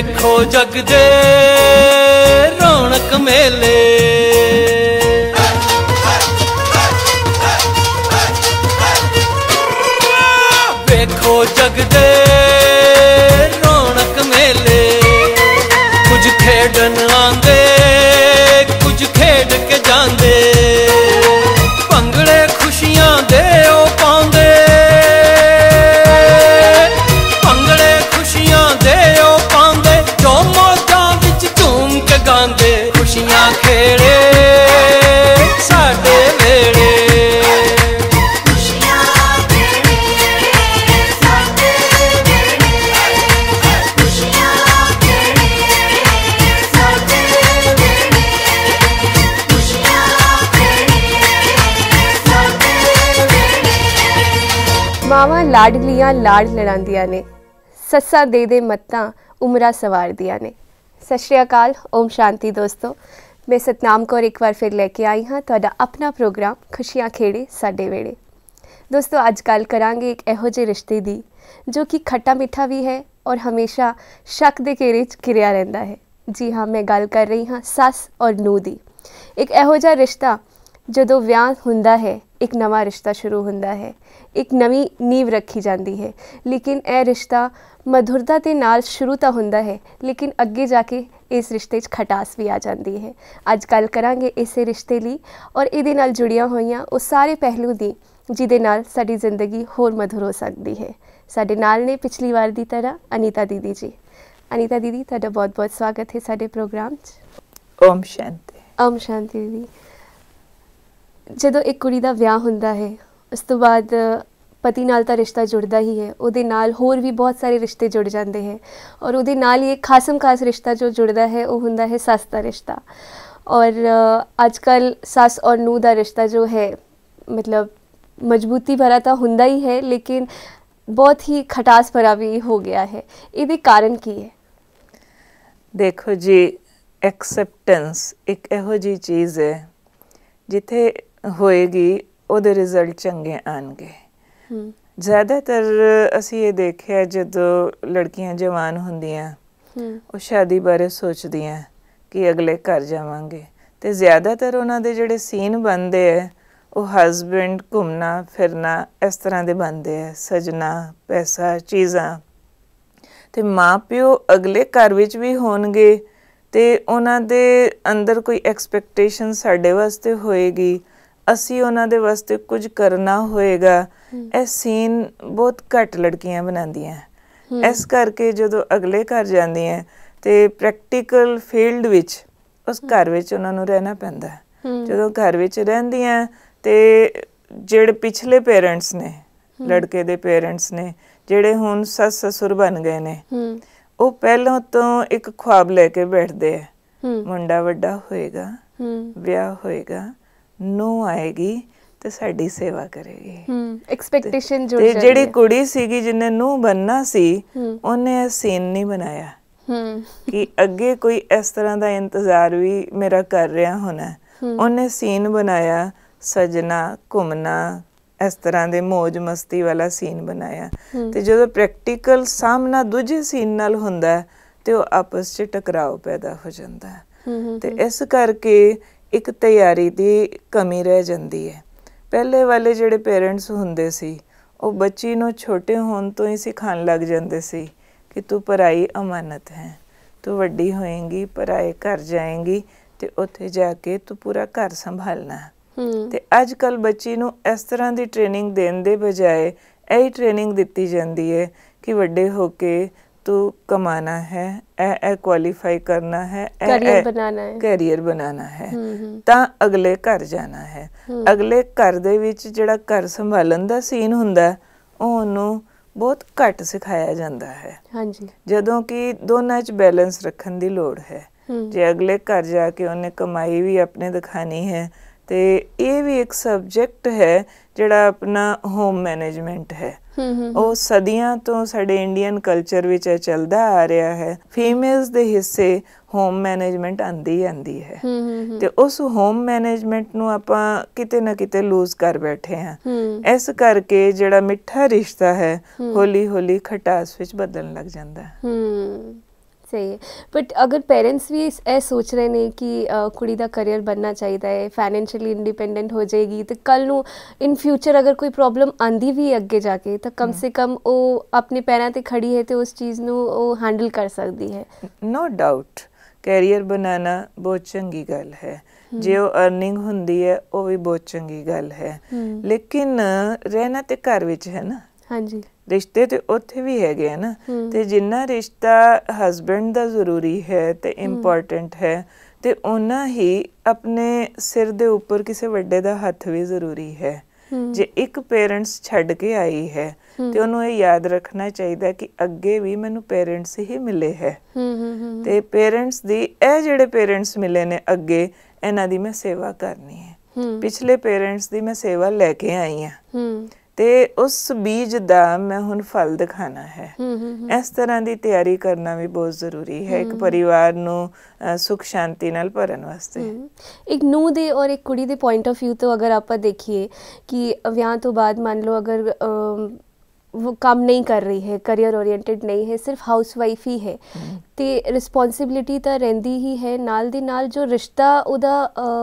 ਵੇਖੋ ਜਗ ਦੇ ਰੌਣਕ ਮੇਲੇ, ਵੇਖੋ ਜਗ ਦੇ ਰੌਣਕ ਮੇਲੇ। ਕੁਝ ਖੇਡਣ ਆਂਦੇ, ਕੁਝ ਖੇਡ ਕੇ ਜਾਂਦੇ, ਭੰਗੜੇ ਖੁਸ਼ੀਆਂ ਦੇ ਉਹ ਪਾਉਂਦੇ, ਭੰਗੜੇ ਖੁਸ਼ੀਆਂ ਦੇ ਉਹ ਪਾਉਂਦੇ, ਜੋ ਮੌਜਾਂ ਵਿੱਚ ਝੂਮ ਕੇ ਗਾਉਂਦੇ। ਖੁਸ਼ੀਆਂ ਖੇੜੇ ਸਾਡੇ ਵੇੜੇ, ਮਾਵਾਂ ਲਾਡਲੀਆਂ ਲਾਡ ਲੜਾਉਂਦੀਆਂ ਨੇ, ਸੱਸਾਂ ਦੇ ਮੱਤਾਂ ਉਮਰਾਂ ਸਵਾਰਦੀਆਂ ਨੇ। ਸਤਿ ਸ਼੍ਰੀ ਅਕਾਲ, ਓਮ ਸ਼ਾਂਤੀ ਦੋਸਤੋ। ਮੈਂ ਸਤਨਾਮ ਕੌਰ ਇੱਕ ਵਾਰ ਫਿਰ ਲੈ ਕੇ ਆਈ ਹਾਂ ਤੁਹਾਡਾ ਆਪਣਾ ਪ੍ਰੋਗਰਾਮ ਖੁਸ਼ੀਆਂ ਖੇੜੇ ਸਾਡੇ ਵੇੜੇ। ਦੋਸਤੋ, ਅੱਜ ਗੱਲ ਕਰਾਂਗੇ ਇੱਕ ਇਹੋ ਜਿਹੇ ਰਿਸ਼ਤੇ ਦੀ ਜੋ ਕਿ ਖੱਟਾ ਮਿੱਠਾ ਵੀ ਹੈ ਔਰ ਹਮੇਸ਼ਾ ਸ਼ੱਕ ਦੇ ਘੇਰੇ 'ਚ ਘਿਰਿਆ ਰਹਿੰਦਾ ਹੈ। ਜੀ ਹਾਂ, ਮੈਂ ਗੱਲ ਕਰ ਰਹੀ ਹਾਂ ਸੱਸ ਔਰ ਨੂੰਹ ਦੀ। ਇੱਕ ਇਹੋ ਜਿਹਾ ਰਿਸ਼ਤਾ ਜਦੋਂ ਵਿਆਹ ਹੁੰਦਾ ਹੈ, ਇੱਕ ਨਵਾਂ ਰਿਸ਼ਤਾ ਸ਼ੁਰੂ ਹੁੰਦਾ ਹੈ, ਇੱਕ ਨਵੀਂ ਨੀਂਵ ਰੱਖੀ ਜਾਂਦੀ ਹੈ। ਲੇਕਿਨ ਇਹ ਰਿਸ਼ਤਾ ਮਧੁਰਤਾ ਦੇ ਨਾਲ ਸ਼ੁਰੂ ਤਾਂ ਹੁੰਦਾ ਹੈ, ਲੇਕਿਨ ਅੱਗੇ ਜਾ ਕੇ ਇਸ ਰਿਸ਼ਤੇ 'ਚ ਖਟਾਸ ਵੀ ਆ ਜਾਂਦੀ ਹੈ। ਅੱਜ ਗੱਲ ਕਰਾਂਗੇ ਇਸੇ ਰਿਸ਼ਤੇ ਲਈ ਔਰ ਇਹਦੇ ਨਾਲ ਜੁੜੀਆਂ ਹੋਈਆਂ ਉਹ ਸਾਰੇ ਪਹਿਲੂ ਦੀ ਜਿਹਦੇ ਨਾਲ ਸਾਡੀ ਜ਼ਿੰਦਗੀ ਹੋਰ ਮਧੁਰ ਹੋ ਸਕਦੀ ਹੈ। ਸਾਡੇ ਨਾਲ ਨੇ ਪਿਛਲੀ ਵਾਰ ਦੀ ਤਰ੍ਹਾਂ ਅਨੀਤਾ ਦੀਦੀ ਜੀ। ਅਨੀਤਾ ਦੀਦੀ, ਤੁਹਾਡਾ ਬਹੁਤ ਬਹੁਤ ਸਵਾਗਤ ਹੈ ਸਾਡੇ ਪ੍ਰੋਗਰਾਮ 'ਚ। ਓਮ ਸ਼ਾਂਤੀ। ਓਮ ਸ਼ਾਂਤੀ ਦੀਦੀ। ਜਦੋਂ ਇੱਕ ਕੁੜੀ ਦਾ ਵਿਆਹ ਹੁੰਦਾ ਹੈ, ਉਸ ਤੋਂ ਬਾਅਦ ਪਤੀ ਨਾਲ ਤਾਂ ਰਿਸ਼ਤਾ ਜੁੜਦਾ ਹੀ ਹੈ, ਉਹਦੇ ਨਾਲ ਹੋਰ ਵੀ ਬਹੁਤ ਸਾਰੇ ਰਿਸ਼ਤੇ ਜੁੜ ਜਾਂਦੇ ਹੈ ਔਰ ਉਹਦੇ ਨਾਲ ਹੀ ਇੱਕ ਖਾਸਮ ਖਾਸ ਰਿਸ਼ਤਾ ਜੋ ਜੁੜਦਾ ਹੈ ਉਹ ਹੁੰਦਾ ਹੈ ਸੱਸ ਦਾ ਰਿਸ਼ਤਾ। ਔਰ ਅੱਜ ਕੱਲ੍ਹ ਸੱਸ ਔਰ ਨੂੰਹ ਦਾ ਰਿਸ਼ਤਾ ਜੋ ਹੈ ਮਤਲਬ ਮਜ਼ਬੂਤੀ ਭਰਾ ਤਾਂ ਹੁੰਦਾ ਹੀ ਹੈ, ਲੇਕਿਨ ਬਹੁਤ ਹੀ ਖਟਾਸ ਭਰਾ ਵੀ ਹੋ ਗਿਆ ਹੈ। ਇਹਦੇ ਕਾਰਨ ਕੀ ਹੈ? ਦੇਖੋ ਜੀ, ਐਕਸੈਪਟੈਂਸ ਇੱਕ ਇਹੋ ਜਿਹੀ ਚੀਜ਼ ਹੈ ਜਿੱਥੇ ਹੋਏਗੀ ਉਹਦੇ ਰਿਜ਼ਲਟ ਚੰਗੇ ਆਉਣਗੇ। ਜ਼ਿਆਦਾਤਰ ਅਸੀਂ ਇਹ ਦੇਖਿਆ ਜਦੋਂ ਲੜਕੀਆਂ ਜਵਾਨ ਹੁੰਦੀਆਂ ਉਹ ਸ਼ਾਦੀ ਬਾਰੇ ਸੋਚਦੀਆਂ ਕਿ ਅਗਲੇ ਘਰ ਜਾਵਾਂਗੇ, ਅਤੇ ਜ਼ਿਆਦਾਤਰ ਉਹਨਾਂ ਦੇ ਜਿਹੜੇ ਸੀਨ ਬਣਦੇ ਹੈ ਉਹ ਹਸਬੈਂਡ ਘੁੰਮਣਾ ਫਿਰਨਾ ਇਸ ਤਰ੍ਹਾਂ ਦੇ ਬਣਦੇ ਹੈ, ਸਜਣਾ, ਪੈਸਾ, ਚੀਜ਼ਾਂ। ਅਤੇ ਮਾਂ ਪਿਓ ਅਗਲੇ ਘਰ ਵਿੱਚ ਵੀ ਹੋਣਗੇ ਅਤੇ ਉਹਨਾਂ ਦੇ ਅੰਦਰ ਕੋਈ ਐਕਸਪੈਕਟੇਸ਼ਨ ਸਾਡੇ ਵਾਸਤੇ ਹੋਏਗੀ, ਅਸੀਂ ਉਹਨਾਂ ਦੇ ਵਾਸਤੇ ਕੁਝ ਕਰਨਾ ਹੋਏਗਾ। ਇਹ ਸੀਨ ਬਹੁਤ ਘੱਟ ਲੜਕੀਆਂ ਬਣਾਉਂਦੀਆਂ। ਇਸ ਕਰਕੇ ਜਦੋਂ ਅਗਲੇ ਘਰ ਜਾਂਦੀਆਂ ਅਤੇ ਪ੍ਰੈਕਟੀਕਲ ਫੀਲਡ ਵਿੱਚ ਉਸ ਘਰ ਵਿੱਚ ਉਹਨਾਂ ਨੂੰ ਰਹਿਣਾ ਪੈਂਦਾ। ਜਦੋਂ ਘਰ ਵਿੱਚ ਰਹਿੰਦੀਆਂ ਅਤੇ ਜਿਹੜੇ ਪਿਛਲੇ ਪੇਰੈਂਟਸ ਨੇ, ਲੜਕੇ ਦੇ ਪੇਰੈਂਟਸ ਨੇ, ਜਿਹੜੇ ਹੁਣ ਸੱਸ ਸਸੁਰ ਬਣ ਗਏ ਨੇ, ਉਹ ਪਹਿਲਾਂ ਤੋਂ ਇੱਕ ਖੁਆਬ ਲੈ ਕੇ ਬੈਠਦੇ ਹੈ, ਮੁੰਡਾ ਵੱਡਾ ਹੋਏਗਾ, ਵਿਆਹ ਹੋਏਗਾ, ਨੂੰਹ ਆਏਗੀ ਤੇ ਸਾਡੀ ਸੇਵਾ ਕਰੇਗੀ। ਐਕਸਪੈਕਟੇਸ਼ਨ ਤੇ ਜਿਹੜੀ ਕੁੜੀ ਸੀਗੀ ਜਿਹਨੇ ਨੂੰਹ ਬਣਨਾ ਸੀ, ਉਹਨੇ ਇਹ ਸੀਨ ਨਹੀਂ ਬਣਾਇਆ ਕਿ ਅੱਗੇ ਕੋਈ ਇਸ ਤਰ੍ਹਾਂ ਦਾ ਇੰਤਜ਼ਾਰ ਵੀ ਮੇਰਾ ਕਰ ਰਿਹਾ ਹੋਣਾ। ਉਹਨੇ ਸੀਨ ਬਣਾਇਆ ਸਜਣਾ, ਘੁੰਮਣਾ, ਇਸ ਤਰ੍ਹਾਂ ਦੇ ਮੌਜ ਮਸਤੀ ਵਾਲਾ ਸੀਨ ਬਣਾਇਆ। ਤੇ ਜਦੋਂ ਪ੍ਰੈਕਟੀਕਲ ਸਾਹਮਣਾ ਦੂਜੇ ਸੀਨ ਨਾਲ ਹੁੰਦਾ ਤੇ ਉਹ ਆਪਸ 'ਚ ਟਕਰਾਓ ਪੈਦਾ ਹੋ ਜਾਂਦਾ। ਤੇ ਇਸ ਕਰਕੇ ਇੱਕ ਤਿਆਰੀ ਦੀ ਕਮੀ ਰਹਿ ਜਾਂਦੀ ਹੈ। ਪਹਿਲੇ ਵਾਲੇ ਜਿਹੜੇ ਪੇਰੈਂਟਸ ਹੁੰਦੇ ਸੀ ਉਹ ਬੱਚੀ ਨੂੰ ਛੋਟੇ ਹੋਣ ਤੋਂ ਹੀ ਸਿਖਾਉਣ ਲੱਗ ਜਾਂਦੇ ਸੀ ਕਿ ਤੂੰ ਪਰਾਈ ਅਮਾਨਤ ਹੈ, ਤੂੰ ਵੱਡੀ ਹੋਏਂਗੀ, ਪਰਾਏ ਘਰ ਜਾਏਂਗੀ ਤੇ ਉੱਥੇ ਜਾ ਕੇ ਤੂੰ ਪੂਰਾ ਘਰ ਸੰਭਾਲਣਾ। ਤੇ ਅੱਜ ਕੱਲ੍ਹ ਬੱਚੀ ਨੂੰ ਇਸ ਤਰ੍ਹਾਂ ਦੀ ਟ੍ਰੇਨਿੰਗ ਦੇਣ ਦੇ ਬਜਾਏ ਇਹੀ ਟ੍ਰੇਨਿੰਗ ਦਿੱਤੀ ਜਾਂਦੀ ਹੈ ਕਿ ਵੱਡੇ ਹੋ ਕੇ ਤੂੰ ਕਮਾਣਾ ਹੈ, ਇਹ ਕੁਆਲੀਫਾਈ ਕਰਨਾ ਹੈ, ਕੈਰੀਅਰ ਬਣਾਉਣਾ ਹੈ, ਤਾਂ ਅਗਲੇ ਘਰ ਜਾਣਾ ਹੈ। ਅਗਲੇ ਘਰ ਦੇ ਵਿੱਚ ਜਿਹੜਾ ਘਰ ਸੰਭਾਲਣ ਦਾ ਸੀਨ ਹੁੰਦਾ ਉਹ ਉਹਨੂੰ ਬਹੁਤ ਘੱਟ ਸਿਖਾਇਆ ਜਾਂਦਾ ਹੈ। ਜਦੋਂ ਕਿ ਦੋਨਾਂ 'ਚ ਬੈਲੈਂਸ ਰੱਖਣ ਦੀ ਲੋੜ ਹੈ। ਜੇ ਅਗਲੇ ਘਰ ਜਾ ਕੇ ਉਹਨੇ ਕਮਾਈ ਵੀ ਆਪਣੇ ਦਿਖਾਣੀ ਹੈ ਤੇ ਇਹ ਵੀ ਇੱਕ ਸਬਜੈਕਟ ਹੈ ਜਿਹੜਾ ਆਪਣਾ ਹੋਮ ਮੈਨੇਜਮੈਂਟ ਹੈ। ਉਹ ਸਦੀਆਂ ਤੋਂ ਸਾਡੇ ਇੰਡੀਅਨ ਕਲਚਰ ਵਿੱਚ ਇਹ ਚੱਲਦਾ ਆ ਰਿਹਾ ਹੈ। ਫੀਮੇਲਸ ਦੇ ਹਿੱਸੇ ਹੋਮ ਮੈਨੇਜਮੈਂਟ ਆਉਂਦੀ ਹੈ ਤੇ ਉਸ ਹੋਮ ਮੈਨੇਜਮੈਂਟ ਨੂੰ ਆਪਾਂ ਕਿਤੇ ਨਾ ਕਿਤੇ ਲੂਜ਼ ਕਰ ਬੈਠੇ ਹਾਂ। ਇਸ ਕਰਕੇ ਜਿਹੜਾ ਮਿੱਠਾ ਰਿਸ਼ਤਾ ਹੈ ਹੌਲੀ ਹੌਲੀ ਖਟਾਸ ਵਿੱਚ ਬਦਲਣ ਲੱਗ ਜਾਂਦਾ। ਸਹੀ ਹੈ। ਬਟ ਅਗਰ ਪੇਰੈਂਟਸ ਵੀ ਇਹ ਸੋਚ ਰਹੇ ਨੇ ਕਿ ਕੁੜੀ ਦਾ ਕਰੀਅਰ ਬਣਨਾ ਚਾਹੀਦਾ ਹੈ, ਫਾਈਨੈਂਸ਼ੀਅਲੀ ਇੰਡੀਪੈਂਡੈਂਟ ਹੋ ਜਾਏਗੀ, ਤੇ ਕੱਲ ਨੂੰ ਇਨ ਫਿਊਚਰ ਅਗਰ ਕੋਈ ਪ੍ਰੋਬਲਮ ਆਂਦੀ ਵੀ ਅੱਗੇ ਜਾ ਕੇ ਤਾਂ ਕਮ ਸੇ ਕਮ ਉਹ ਆਪਣੇ ਪੈਰਾਂ ਤੇ ਖੜੀ ਹੈ ਤੇ ਉਸ ਚੀਜ਼ ਨੂੰ ਉਹ ਹੈਂਡਲ ਕਰ ਸਕਦੀ ਹੈ। ਨੋ ਡਾਊਟ ਕੈਰੀਅਰ ਬਣਾਉਣਾ ਬਹੁਤ ਚੰਗੀ ਗੱਲ ਹੈ, ਜੇ ਉਹ ਅਰਨਿੰਗ ਹੁੰਦੀ ਹੈ ਉਹ ਵੀ ਬਹੁਤ ਚੰਗੀ ਗੱਲ ਹੈ, ਲੇਕਿਨ ਰਹਿਣਾ ਤੇ ਘਰ ਵਿੱਚ ਹੈ ਨਾ। ਹਾਂਜੀ, ਰਿਸ਼ਤੇ ਤੇ ਉੱਥੇ ਵੀ ਹੈਗੇ ਆ ਨਾ, ਤੇ ਜਿੰਨਾ ਰਿਸ਼ਤਾ ਹਸਬੈਂਡ ਦਾ ਜ਼ਰੂਰੀ ਹੈ ਤੇ ਇੰਪੋਰਟੈਂਟ ਹੈ, ਤੇ ਓਨਾ ਹੀ ਆਪਣੇ ਸਿਰ ਦੇ ਉੱਪਰ ਕਿਸੇ ਵੱਡੇ ਦਾ ਹੱਥ ਵੀ ਜ਼ਰੂਰੀ ਹੈ। ਜੇ ਇੱਕ ਪੇਰੈਂਟਸ ਛੱਡ ਕੇ ਆਈ ਹੈ ਤੇ ਉਹਨੂੰ ਇਹ ਯਾਦ ਰੱਖਣਾ ਚਾਹੀਦਾ ਕਿ ਅੱਗੇ ਵੀ ਮੈਨੂੰ ਪੇਰੈਂਟਸ ਹੀ ਮਿਲੇ ਹੈ, ਤੇ ਪੇਰੈਂਟਸ ਦੀ ਇਹ ਜਿਹੜੇ ਪੇਰੈਂਟਸ ਮਿਲੇ ਨੇ ਅੱਗੇ, ਇਹਨਾਂ ਦੀ ਮੈਂ ਸੇਵਾ ਕਰਨੀ ਹੈ। ਪਿਛਲੇ ਪੇਰੈਂਟਸ ਦੀ ਮੈਂ ਸੇਵਾ ਲੈ ਕੇ ਆਈ ਹਾਂ ਤੇ ਉਸ ਬੀਜ ਦਾ ਮੈਂ ਹੁਣ ਫਲ ਦਿਖਾਣਾ ਹੈ। ਇਸ ਤਰ੍ਹਾਂ ਦੀ ਤਿਆਰੀ ਕਰਨਾ ਵੀ ਬਹੁਤ ਜ਼ਰੂਰੀ ਹੈ ਇੱਕ ਪਰਿਵਾਰ ਨੂੰ ਸੁਖ ਸ਼ਾਂਤੀ ਨਾਲ ਭਰਨ ਵਾਸਤੇ। ਇੱਕ ਨੂੰਹ ਦੇ ਔਰ ਇੱਕ ਕੁੜੀ ਦੇ ਪੁਆਇੰਟ ਆਫ ਵਿਊ ਤੋਂ ਅਗਰ ਆਪਾਂ ਦੇਖੀਏ ਕਿ ਵਿਆਹ ਤੋਂ ਬਾਅਦ ਮੰਨ ਲਓ ਅਗਰ वो काम नहीं कर रही है, करियर ओरिएंटेड नहीं है, सिर्फ हाउस वाइफ ही है, तो रिस्पॉन्सिबिलिटी तो रहिंदी ही है, नाल दी नाल जो रिश्ता उदा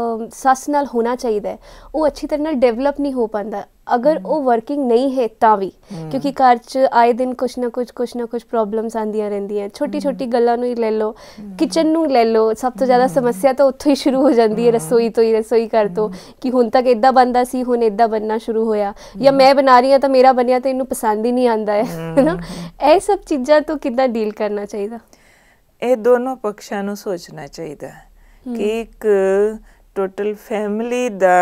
सस नाल होना चाहिए वो अच्छी तरह नाल डेवलप नहीं हो पाता अगर वो वर्किंग नहीं है तां भी, क्योंकि घर च आए दिन कुछ ना कुछ प्रॉब्लम्स आंदियां रहिंदियां। छोटी छोटी गल्लां नूं ही ले लो, किचन नूं ले लो, सब तो ज़्यादा समस्या तो उत्थों ही शुरू हो जाती है, रसोई घर तो कि हुण तक इदां बनदा सी, हुण इदां बनना शुरू होया, या मैं बना रही हाँ तो मेरा बनिया तो इनू पसंद ही नहीं आंदा है ना। ਇਹ सब चीज़ां तो किद्दां डील करना चाहिए? ਇਹ ਦੋਨੋਂ ਪੱਖਾਂ ਨੂੰ ਸੋਚਣਾ ਚਾਹੀਦਾ ਕਿ ਇੱਕ ਟੋਟਲ ਫੈਮਿਲੀ ਦਾ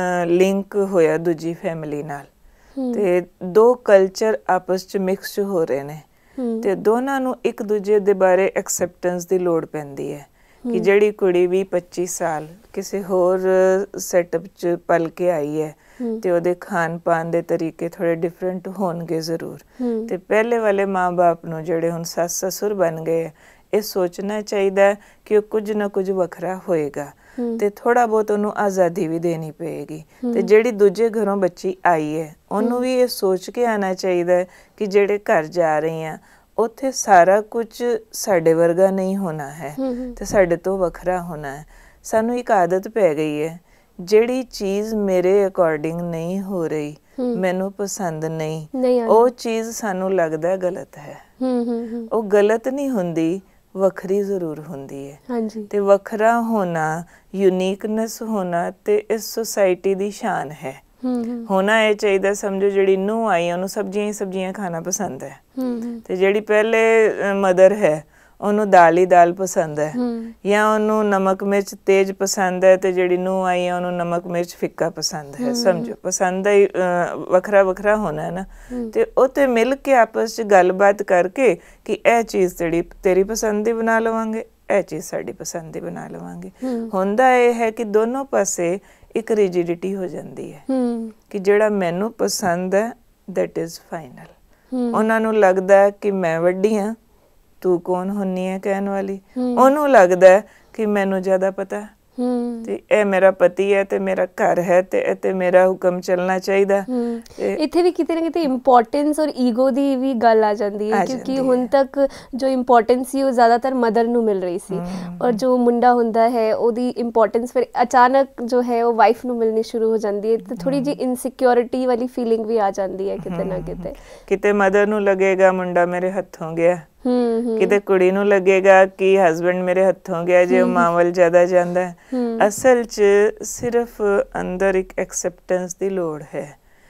ਲਿੰਕ ਹੋਇਆ ਦੂਜੀ ਫੈਮਿਲੀ ਨਾਲ, ਤੇ ਦੋ ਕਲਚਰ ਆਪਸ 'ਚ ਮਿਕਸ ਹੋ ਰਹੇ ਨੇ, ਤੇ ਦੋਨਾਂ ਨੂੰ ਇੱਕ ਦੂਜੇ ਦੇ ਬਾਰੇ ਐਕਸੈਪਟੈਂਸ ਦੀ ਲੋੜ ਪੈਂਦੀ ਹੈ ਕਿ ਜਿਹੜੀ ਕੁੜੀ ਵੀ 25 ਸਾਲ ਕਿਸੇ ਹੋਰ ਸੈਟਅਪ 'ਚ ਪਲ ਕੇ ਆਈ ਹੈ ਤੇ ਉਹਦੇ ਖਾਣ ਪਾਣ ਦੇ ਤਰੀਕੇ ਥੋੜ੍ਹੇ ਡਿਫਰੈਂਟ ਹੋਣਗੇ ਜ਼ਰੂਰ, ਤੇ ਪਹਿਲੇ ਵਾਲੇ ਮਾਂ ਬਾਪ ਨੂੰ ਜਿਹੜੇ ਹੁਣ ਸੱਸ ਸਸੁਰ ਬਣ ਗਏ ਇਹ ਸੋਚਣਾ ਚਾਹੀਦਾ ਕਿ ਉਹ ਕੁਝ ਨਾ ਕੁਝ ਵੱਖਰਾ ਹੋਏਗਾ, ਤੇ ਥੋੜਾ ਬਹੁਤ ਉਹਨੂੰ ਆਜ਼ਾਦੀ ਵੀ ਦੇਣੀ ਪਏਗੀ। ਤੇ ਜਿਹੜੀ ਦੂਜੇ ਘਰੋਂ ਬੱਚੀ ਆਈ ਹੈ ਉਹਨੂੰ ਵੀ ਇਹ ਸੋਚ ਕੇ ਆਉਣਾ ਚਾਹੀਦਾ ਕਿ ਜਿਹੜੇ ਘਰ ਜਾ ਰਹੀ ਆ ਉੱਥੇ ਸਾਰਾ ਕੁਝ ਸਾਡੇ ਵਰਗਾ ਨਹੀਂ ਹੋਣਾ ਹੈ ਤੇ ਸਾਡੇ ਤੋਂ ਵੱਖਰਾ ਹੋਣਾ ਹੈ। ਸਾਨੂੰ ਇੱਕ ਆਦਤ ਪੈ ਗਈ ਹੈ, ਜਿਹੜੀ ਚੀਜ਼ ਮੇਰੇ ਅਕੋਰਡਿੰਗ ਨਹੀਂ ਹੋ ਰਹੀ, ਮੈਨੂੰ ਪਸੰਦ ਨਹੀਂ, ਉਹ ਚੀਜ਼ ਸਾਨੂੰ ਲੱਗਦਾ ਗਲਤ ਹੈ। ਉਹ ਗਲਤ ਨਹੀਂ ਹੁੰਦੀ, ਵੱਖਰੀ ਜ਼ਰੂਰ ਹੁੰਦੀ ਹੈ, ਤੇ ਵੱਖਰਾ ਹੋਣਾ, ਯੂਨੀਕਨੈਸ ਹੋਣਾ ਤੇ ਇਸ ਸੋਸਾਇਟੀ ਦੀ ਸ਼ਾਨ ਹੈ। ਹੋਣਾ ਇਹ ਚਾਹੀਦਾ, ਸਮਝੋ ਜਿਹੜੀ ਨੂੰਹ ਆਈ ਉਹਨੂੰ ਸਬਜ਼ੀਆਂ ਹੀ ਸਬਜ਼ੀਆਂ ਖਾਣਾ ਪਸੰਦ ਹੈ, ਤੇ ਜਿਹੜੀ ਪਹਿਲੇ ਮਦਰ ਹੈ ਉਹਨੂੰ ਦਾਲ ਹੀ ਦਾਲ ਪਸੰਦ ਹੈ, ਜਾਂ ਉਹਨੂੰ ਨਮਕ ਮਿਰਚ ਤੇਜ਼ ਪਸੰਦ ਹੈ, ਤੇ ਜਿਹੜੀ ਨੂੰਹ ਆਈ ਹੈ ਉਹਨੂੰ ਨਮਕ ਮਿਰਚ ਫਿੱਕਾ ਪਸੰਦ ਹੈ। ਸਮਝੋ ਪਸੰਦ ਦਾ ਹੀ ਵੱਖਰਾ ਵੱਖਰਾ ਹੋਣਾ ਹੈ ਨਾ, ਤੇ ਉਹ ਤੇ ਮਿਲ ਕੇ ਆਪਸ 'ਚ ਗੱਲਬਾਤ ਕਰਕੇ ਕਿ ਇਹ ਚੀਜ਼ ਤੇਰੀ ਪਸੰਦ ਦੀ ਬਣਾ ਲਵਾਂਗੇ, ਇਹ ਚੀਜ਼ ਸਾਡੀ ਪਸੰਦ ਦੀ ਬਣਾ ਲਵਾਂਗੇ। ਹੁੰਦਾ ਇਹ ਹੈ ਕਿ ਦੋਨੋਂ ਪਾਸੇ ਇੱਕ ਰਿਜਿਡਿਟੀ ਹੋ ਜਾਂਦੀ ਹੈ ਕਿ ਜਿਹੜਾ ਮੈਨੂੰ ਪਸੰਦ ਹੈ ਦੈਟ ਇਜ਼ ਫਾਈਨਲ। ਉਹਨਾਂ ਨੂੰ ਲੱਗਦਾ ਕਿ ਮੈਂ ਵੱਡੀ ਹਾਂ, ਤੂੰ ਕੌਣ ਹੁੰਨੀ ਹੈ ਕਹਿਣ ਵਾਲੀ, ਉਹਨੂੰ ਲੱਗਦਾ ਕਿ ਮੈਨੂੰ ਜ਼ਿਆਦਾ ਪਤਾ ਤੇ ਇਹ ਮੇਰਾ ਪਤੀ ਹੈ ਤੇ ਮੇਰਾ ਘਰ ਹੈ ਤੇ ਇਹ ਤੇ ਮੇਰਾ ਹੁਕਮ ਚੱਲਣਾ ਚਾਹੀਦਾ। ਇੱਥੇ ਵੀ ਕਿਤੇ ਨਾ ਕਿਤੇ ਇੰਪੋਰਟੈਂਸ ਔਰ ਈਗੋ ਦੀ ਵੀ ਗੱਲ ਆ ਜਾਂਦੀ ਹੈ, ਕਿਉਂਕਿ ਹੁਣ ਤੱਕ ਜੋ ਇੰਪੋਰਟੈਂਸ ਸੀ ਉਹ ਜ਼ਿਆਦਾਤਰ ਮਦਰ ਨੂੰ ਮਿਲ ਰਹੀ ਸੀ, ਔਰ ਜੋ ਮੁੰਡਾ ਹੁੰਦਾ ਹੈ ਉਹਦੀ ਇੰਪੋਰਟੈਂਸ ਫਿਰ ਅਚਾਨਕ ਜੋ ਹੈ ਉਹ ਵਾਈਫ ਨੂੰ ਮਿਲਣੀ ਸ਼ੁਰੂ ਹੋ ਜਾਂਦੀ ਹੈ, ਤੇ ਥੋੜੀ ਜਿਹੀ ਇਨਸਿਕਿਉਰਿਟੀ ਵਾਲੀ ਫੀਲਿੰਗ ਵੀ ਆ ਜਾਂਦੀ ਹੈ ਕਿਤੇ ਨਾ ਕਿਤੇ। ਕਿਤੇ ਮਦਰ ਨੂੰ ਲੱਗੇਗਾ ਮੁੰਡਾ ਮੇਰੇ ਹੱਥੋਂ ਗਿਆ, ਕਿਤੇ ਕੁੜੀ ਨੂੰ ਲੱਗੇਗਾ ਕਿ ਹਸਬੈਂਡ ਮੇਰੇ ਹੱਥੋਂ ਗਿਆ ਜੇ ਉਹ ਮਾਂ ਵੱਲ ਜ਼ਿਆਦਾ ਜਾਂਦਾ ਹੈ। ਅਸਲ 'ਚ ਸਿਰਫ ਅੰਦਰ ਇੱਕ ਐਕਸੈਪਟੈਂਸ ਦੀ ਲੋੜ ਹੈ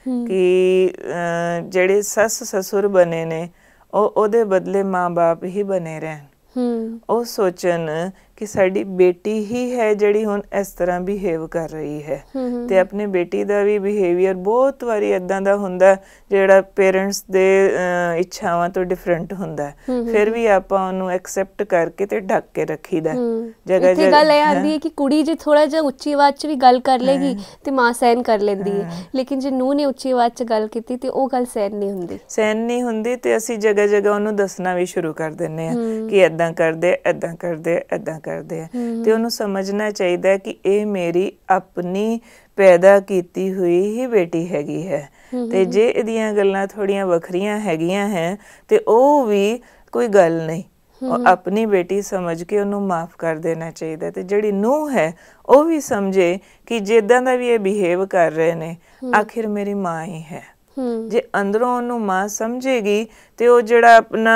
ਕਿ ਜਿਹੜੇ ਸੱਸ ਸਸੁਰ ਬਣੇ ਨੇ ਉਹ ਉਹਦੇ ਬਦਲੇ ਮਾਂ ਬਾਪ ਹੀ ਬਣੇ ਰਹਿਣ। ਉਹ ਸੋਚਣ ਕਿ ਸਾਡੀ ਬੇਟੀ ਹੀ ਹੈ ਜਿਹੜੀ ਹੁਣ ਇਸ ਤਰ੍ਹਾਂ ਬਿਹੇਵ ਕਰ ਰਹੀ ਹੈ, ਤੇ ਆਪਣੀ ਬੇਟੀ ਦਾ ਵੀ ਬਿਹੇਵੀਅਰ ਬਹੁਤ ਵਾਰੀ ਇੱਦਾਂ ਦਾ ਹੁੰਦਾ ਜਿਹੜਾ ਪੇਰੈਂਟਸ ਦੇ ਇੱਛਾਵਾਂ ਤੋਂ ਡਿਫਰੈਂਟ ਹੁੰਦਾ, ਫਿਰ ਵੀ ਆਪਾਂ ਉਹਨੂੰ ਐਕਸੈਪਟ ਕਰਕੇ ਤੇ ਢੱਕ ਕੇ ਰੱਖੀਦਾ। ਜਗ੍ਹਾ ਜਗ੍ਹਾ ਗੱਲ ਇਹ ਆਉਂਦੀ ਹੈ ਕਿ ਕੁੜੀ ਜੇ ਥੋੜਾ ਜਿਹਾ ਉੱਚੀ ਆਵਾਜ਼ 'ਚ ਵੀ ਗੱਲ ਕਰ ਲੇਗੀ ਤੇ ਮਾਂ ਸਹਿਨ ਕਰ ਲੈਂਦੀ ਹੈ, ਲੇਕਿਨ ਜੇ ਨੂੰਹ ਨੇ ਉੱਚੀ ਆਵਾਜ਼ 'ਚ ਗੱਲ ਕੀਤੀ ਤੇ ਉਹ ਗੱਲ ਸਹਿਨ ਨਹੀਂ ਹੁੰਦੀ, ਤੇ ਅਸੀਂ ਜਗ੍ਹਾ ਜਗ੍ਹਾ ਉਹਨੂੰ ਦੱਸਣਾ ਵੀ ਸ਼ੁਰੂ ਕਰ ਦਿੰਦੇ ਹਾਂ ਕਿ ਏਦਾਂ ਕਰਦੇ ਏਦਾਂ ਕਰਦੇ ਏਦਾਂ ਕਰਦੇ ਆ, ਤੇ ਉਹਨੂੰ ਸਮਝਣਾ ਚਾਹੀਦਾ ਕਿ ਇਹ ਮੇਰੀ ਆਪਣੀ ਪੈਦਾ ਕੀਤੀ ਹੋਈ ਹੀ ਬੇਟੀ ਹੈਗੀ ਹੈ, ਤੇ ਜੇ ਇਹਦੀਆਂ ਗੱਲਾਂ ਥੋੜੀਆਂ ਵੱਖਰੀਆਂ ਹੈਗੀਆਂ ਹੈ ਤੇ ਉਹ ਵੀ ਕੋਈ ਗੱਲ ਨਹੀਂ, ਉਹ ਆਪਣੀ ਬੇਟੀ ਸਮਝ ਕੇ ਉਹਨੂੰ ਮਾਫ ਕਰ ਦੇਣਾ ਚਾਹੀਦਾ। ਤੇ ਜਿਹੜੀ ਨੂੰਹ ਹੈ ਉਹ ਵੀ ਸਮਝੇ ਕਿ ਜਿੱਦਾਂ ਦਾ ਵੀ ਇਹ ਬਿਹੇਵ ਕਰ ਰਹੇ ਨੇ ਆਖਿਰ ਮੇਰੀ ਮਾਂ ਹੀ ਹੈ। ਜੇ ਅੰਦਰੋਂ ਉਹਨੂੰ ਮਾਂ ਸਮਝੇਗੀ ਤੇ ਉਹ ਜਿਹੜਾ ਆਪਣਾ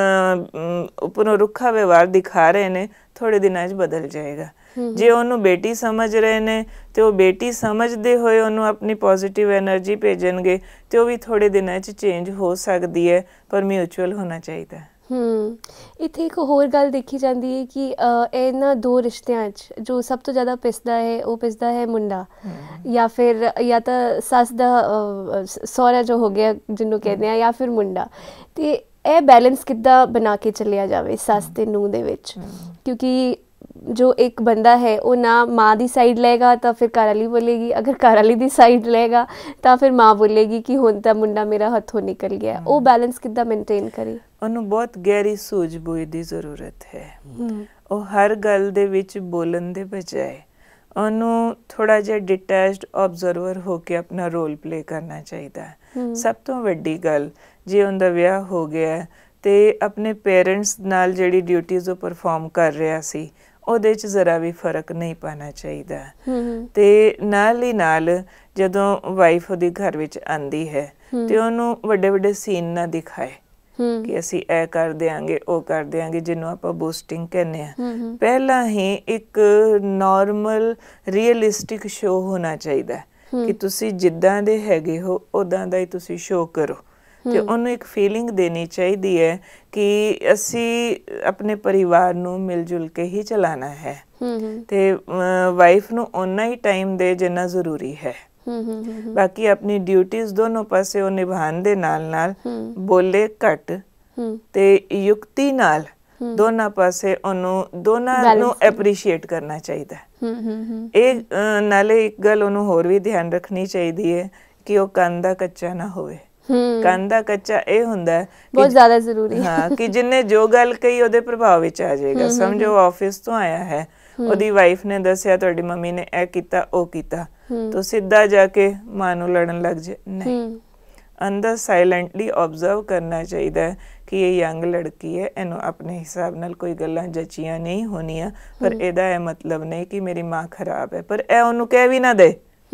ਉੱਪਰੋਂ ਰੁੱਖਾ ਵਿਵਹਾਰ ਦਿਖਾ ਰਹੇ ਨੇ ਥੋੜੇ ਦਿਨਾਂ 'ਚ ਬਦਲ ਜਾਏਗਾ। ਜੇ ਉਹਨੂੰ ਬੇਟੀ ਸਮਝ ਰਹੇ ਨੇ ਤੇ ਉਹ ਬੇਟੀ ਸਮਝਦੇ ਹੋਏ ਉਹਨੂੰ ਆਪਣੀ ਪੋਜ਼ਿਟਿਵ ਐਨਰਜੀ ਭੇਜਣਗੇ ਤੇ ਉਹ ਵੀ ਥੋੜੇ ਦਿਨਾਂ 'ਚ ਚੇਂਜ ਹੋ ਸਕਦੀ ਹੈ, ਪਰ ਮਿਊਚੁਅਲ ਹੋਣਾ ਚਾਹੀਦਾ। ਇੱਥੇ ਇੱਕ ਹੋਰ ਗੱਲ ਦੇਖੀ ਜਾਂਦੀ ਹੈ ਕਿ ਇਹਨਾਂ ਦੋ ਰਿਸ਼ਤਿਆਂ 'ਚ ਜੋ ਸਭ ਤੋਂ ਜ਼ਿਆਦਾ ਪਿਸਦਾ ਹੈ ਉਹ ਪਿਸਦਾ ਹੈ ਮੁੰਡਾ, ਜਾਂ ਤਾਂ ਸੱਸ ਦਾ ਸਹੁਰਾ ਜੋ ਹੋ ਗਿਆ ਜਿਹਨੂੰ ਕਹਿੰਦੇ ਆ, ਜਾਂ ਫਿਰ ਮੁੰਡਾ। ਅਤੇ ਇਹ ਬੈਲੈਂਸ ਕਿੱਦਾਂ ਬਣਾ ਕੇ ਚੱਲਿਆ ਜਾਵੇ ਸੱਸ ਅਤੇ ਨੂੰਹ ਦੇ ਵਿੱਚ? ਕਿਉਂਕਿ ਜੋ ਇੱਕ ਬੰਦਾ ਹੈ ਉਹ ਨਾ ਮਾਂ ਦੀ ਸਾਈਡ ਲਏਗਾ ਤਾਂ ਫਿਰ ਘਰ ਵਾਲੀ ਬੋਲੇਗੀ, ਅਗਰ ਘਰ ਵਾਲੀ ਦੀ ਸਾਈਡ ਲਏਗਾ ਤਾਂ ਫਿਰ ਮਾਂ ਬੋਲੇਗੀ ਕਿ ਹੁਣ ਤਾਂ ਮੁੰਡਾ ਮੇਰਾ ਹੱਥੋਂ ਨਿਕਲ ਗਿਆ। ਉਹ ਬੈਲੈਂਸ ਕਿੱਦਾਂ ਮੇਨਟੇਨ ਕਰੇ? ਉਹਨੂੰ ਬਹੁਤ ਗਹਿਰੀ ਸੂਝ-ਬੂਝ ਦੀ ਜ਼ਰੂਰਤ ਹੈ। ਉਹ ਹਰ ਗੱਲ ਦੇ ਵਿੱਚ ਬੋਲਣ ਦੇ ਬਜਾਏ ਉਹਨੂੰ ਥੋੜ੍ਹਾ ਜਿਹਾ ਡਿਟੈਚਡ ਓਬਜ਼ਰਵਰ ਹੋ ਕੇ ਆਪਣਾ ਰੋਲ ਪਲੇ ਕਰਨਾ ਚਾਹੀਦਾ ਹੈ। ਸਭ ਤੋਂ ਵੱਡੀ ਗੱਲ, ਜੇ ਉਹਦਾ ਵਿਆਹ ਹੋ ਗਿਆ ਤੇ ਆਪਣੇ ਪੇਰੈਂਟਸ ਨਾਲ ਜਿਹੜੀ ਡਿਊਟੀਜ਼ ਉਹ ਪਰਫਾਰਮ ਕਰ ਰਿਹਾ ਸੀ ਉਹਦੇ 'ਚ ਜ਼ਰਾ ਵੀ ਫਰਕ ਨਹੀਂ ਪਾਉਣਾ ਚਾਹੀਦਾ। ਤੇ ਨਾਲ ਹੀ ਨਾਲ ਜਦੋਂ ਵਾਈਫ ਉਹਦੀ ਘਰ ਵਿੱਚ ਆਉਂਦੀ ਹੈ ਤੇ ਉਹਨੂੰ ਵੱਡੇ ਵੱਡੇ ਸੀਨ ਨਾ ਦਿਖਾਏ ਕਿ ਅਸੀਂ ਇਹ ਕਰ ਦਿਆਂਗੇ ਉਹ ਕਰ ਦਿਆਂਗੇ, ਜਿਹਨੂੰ ਆਪਾਂ ਬੂਸਟਿੰਗ ਕਹਿੰਦੇ ਹਾਂ। ਪਹਿਲਾਂ ਹੀ ਇੱਕ ਨਾਰਮਲ ਰੀਅਲਿਸਟਿਕ ਸ਼ੋਅ ਹੋਣਾ ਚਾਹੀਦਾ ਕਿ ਤੁਸੀਂ ਜਿੱਦਾਂ ਦੇ ਹੈਗੇ ਹੋ ਉੱਦਾਂ ਦਾ ਹੀ ਤੁਸੀਂ ਸ਼ੋਅ ਕਰੋ। ਤੇ ਉਹਨੂੰ ਇੱਕ ਫੀਲਿੰਗ ਦੇਣੀ ਚਾਹੀਦੀ ਹੈ ਕਿ ਅਸੀਂ ਆਪਣੇ ਪਰਿਵਾਰ ਨੂੰ ਮਿਲ ਜੁਲ ਕੇ ਹੀ ਚਲਾਉਣਾ ਹੈ। ਤੇ ਵਾਈਫ ਨੂੰ ਓਨਾ ਹੀ ਟਾਈਮ ਦੇ ਜਿੰਨਾ ਜ਼ਰੂਰੀ ਹੈ। ਬਾਕੀ ਆਪਣੀ ਡਿਊਟੀਜ਼ ਦੋਨੋਂ ਪਾਸੇ ਉਹ ਨਿਭਾਉਣ ਦੇ ਨਾਲ ਨਾਲ ਬੋਲੇ ਘੱਟ ਤੇ ਯੁਕਤੀ ਨਾਲ ਦੋਨਾਂ ਪਾਸੇ ਉਹਨੂੰ ਦੋਨਾਂ ਨੂੰ ਐਪਰੀਸ਼ੀਏਟ ਕਰਨਾ ਚਾਹੀਦਾ। ਇਹ ਨਾਲੇ ਇੱਕ ਗੱਲ ਉਹਨੂੰ ਹੋਰ ਵੀ ਧਿਆਨ ਰੱਖਣੀ ਚਾਹੀਦੀ ਹੈ ਕਿ ਉਹ ਕੰਨ ਦਾ ਕੱਚਾ ਨਾ ਹੋਵੇ। ਕੰਨ ਦਾ ਕੱਚਾ ਇਹ ਹੁੰਦਾ ਬਹੁਤ ਜ਼ਿਆਦਾ ਜ਼ਰੂਰੀ, ਹਾਂ, ਕਿ ਜਿੰਨੇ ਜੋ ਗੱਲ ਕਹੀ ਉਹਦੇ ਪ੍ਰਭਾਵ ਵਿੱਚ ਆ ਜਾਏਗਾ। ਸਮਝੋ ਆਫਿਸ ਤੋਂ ਆਇਆ ਹੈ, ਉਹਦੀ ਵਾਈਫ ਨੇ ਦੱਸਿਆ ਤੁਹਾਡੀ ਮੰਮੀ ਨੇ ਇਹ ਕੀਤਾ ਉਹ ਕੀਤਾ, ਤਾਂ ਸਿੱਧਾ ਜਾ ਕੇ ਮਾਂ ਨੂੰ ਲੜਨ ਲੱਗ ਜਾਏ। ਨਹੀਂ, ਅੰਦਰ ਸਾਇਲੈਂਟਲੀ ਓਬਜ਼ਰਵ ਕਰਨਾ ਚਾਹੀਦਾ ਹੈ ਕਿ ਇਹ ਯੰਗ ਲੜਕੀ ਹੈ, ਇਹਨੂੰ ਆਪਣੇ ਹਿਸਾਬ ਨਾਲ ਕੋਈ ਗੱਲਾਂ ਜਚੀਆਂ ਨਹੀਂ ਹੋਣੀਆਂ, ਪਰ ਇਹਦਾ ਇਹ ਮਤਲਬ ਨਹੀਂ ਕਿ ਮੇਰੀ ਮਾਂ ਖਰਾਬ ਹੈ। ਪਰ ਇਹ ਉਹਨੂੰ ਕਹਿ ਵੀ ਨਾ ਦੇ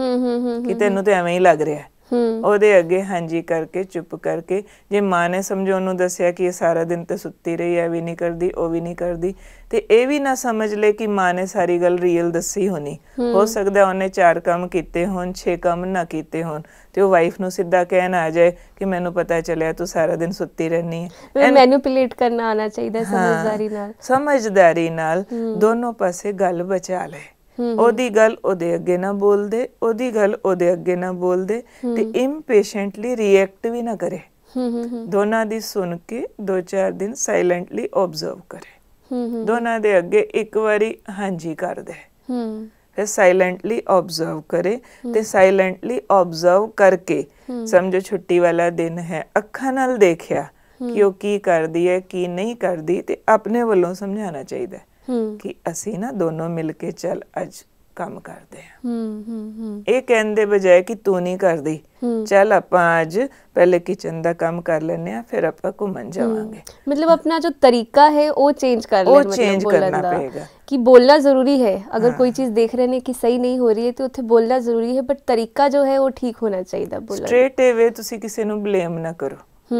ਕਿ ਤੈਨੂੰ ਤਾਂ ਐਵੇਂ ਹੀ ਲੱਗ ਰਿਹਾ। ਉਹਦੇ ਅੱਗੇ ਹਾਂਜੀ ਕਰਕੇ ਚੁੱਪ ਕਰਕੇ, ਜੇ ਮਾਂ ਨੇ ਸਮਝੋ ਉਹਨੂੰ ਦੱਸਿਆ ਕਿ ਇਹ ਸਾਰਾ ਦਿਨ ਤੇ ਸੁੱਤੀ ਰਹੀ, ਇਹ ਵੀ ਨਹੀਂ ਕਰਦੀ ਉਹ ਵੀ ਨਹੀਂ ਕਰਦੀ, ਤੇ ਇਹ ਵੀ ਨਾ ਸਮਝ ਲੈ ਕਿ ਮਾਂ ਨੇ ਸਾਰੀ ਗੱਲ ਰੀਅਲ ਦੱਸੀ ਹੋਣੀ। ਹੋ ਸਕਦਾ ਉਹਨੇ 4 ਕੰਮ ਕੀਤੇ ਹੋਣ, 6 ਕੰਮ ਨਾ ਕੀਤੇ ਹੋਣ, ਤੇ ਉਹ ਵਾਈਫ ਨੂੰ ਸਿੱਧਾ ਕਹਿਣ ਆ ਜਾਏ ਕਿ ਮੈਨੂੰ ਪਤਾ ਚੱਲਿਆ ਤੂੰ ਸਾਰਾ ਦਿਨ ਸੁੱਤੀ ਰਹਿੰਦੀ ਹੈ। ਮੈਨੂਪੂਲੇਟ ਕਰਨਾ ਆਉਣਾ ਚਾਹੀਦਾ ਸਮਝਦਾਰੀ ਨਾਲ। ਸਮਝਦਾਰੀ ਨਾਲ ਦੋਨੋਂ ਪਾਸੇ ਗੱਲ ਬਚਾ ਲੈ। ਉਹਦੀ ਗੱਲ ਉਹਦੇ ਅੱਗੇ ਨਾ ਬੋਲਦੇ, ਉਹਦੀ ਗੱਲ ਉਹਦੇ ਅੱਗੇ ਨਾ ਬੋਲਦੇ, ਤੇ ਇੰਪੇਸ਼ੈਂਟਲੀ ਰਿਐਕਟ ਵੀ ਨਾ ਕਰੇ। ਦੋਨਾਂ ਦੀ ਸੁਣ ਕੇ 2-4 ਦਿਨ ਸਾਇਲੈਂਟਲੀ ਓਬਜ਼ਰਵ ਕਰੇ। ਦੋਨਾਂ ਦੇ ਅੱਗੇ ਇੱਕ ਵਾਰੀ ਹਾਂਜੀ ਕਰ ਦੇ, ਫਿਰ ਸਾਇਲੈਂਟਲੀ ਓਬਜ਼ਰਵ ਕਰੇ। ਤੇ ਸਾਇਲੈਂਟਲੀ ਓਬਜ਼ਰਵ ਕਰਕੇ ਸਮਝੋ ਛੁੱਟੀ ਵਾਲਾ ਦਿਨ ਹੈ, ਅੱਖਾਂ ਨਾਲ ਦੇਖਿਆ ਕਿ ਉਹ ਕੀ ਕਰਦੀ ਹੈ ਕੀ ਨਹੀਂ ਕਰਦੀ, ਤੇ ਆਪਣੇ ਵੱਲੋਂ ਸਮਝਾਉਣਾ ਚਾਹੀਦਾ ਕਿ ਅਸੀਂ ਨਾ ਦੋਨੋਂ ਮਿਲ ਕੇ ਚੱਲ ਅੱਜ ਕੰਮ ਕਰਦੇ ਹਾਂ। ਇਹ ਕਹਿਣ ਦੇ ਬਜਾਏ ਕਿ ਤੂੰ ਨਹੀਂ ਕਰਦੀ, ਚੱਲ ਆਪਾਂ ਅੱਜ ਪਹਿਲੇ ਕਿਚਨ ਦਾ ਕੰਮ ਕਰ ਲੈਂਦੇ ਹਾਂ, ਫਿਰ ਆਪਾਂ ਘੁੰਮਣ ਜਾਵਾਂਗੇ। ਮਤਲਬ ਆਪਣਾ ਜੋ ਤਰੀਕਾ ਹੈ ਉਹ ਚੇਂਜ ਕਰ ਲੈਣਾ, ਚੇਂਜ ਕਰਨਾ ਪਏਗਾ। ਕਿ ਬੋਲਣਾ ਜ਼ਰੂਰੀ ਹੈ, ਅਗਰ ਕੋਈ ਚੀਜ਼ ਦੇਖ ਰਹੇ ਨੇ ਕਿ ਸਹੀ ਨਹੀਂ ਹੋ ਰਹੀ ਹੈ ਤੇ ਉੱਥੇ ਬੋਲਣਾ ਜ਼ਰੂਰੀ ਹੈ, ਬਟ ਤਰੀਕਾ ਜੋ ਹੈ ਉਹ ਠੀਕ ਹੋਣਾ ਚਾਹੀਦਾ ਬੋਲਣ। ਸਟ੍ਰੇਟ ਅਵੇ ਤੁਸੀਂ ਕਿਸੇ ਨੂੰ ਬਲੇਮ ਨਾ ਕਰੋ।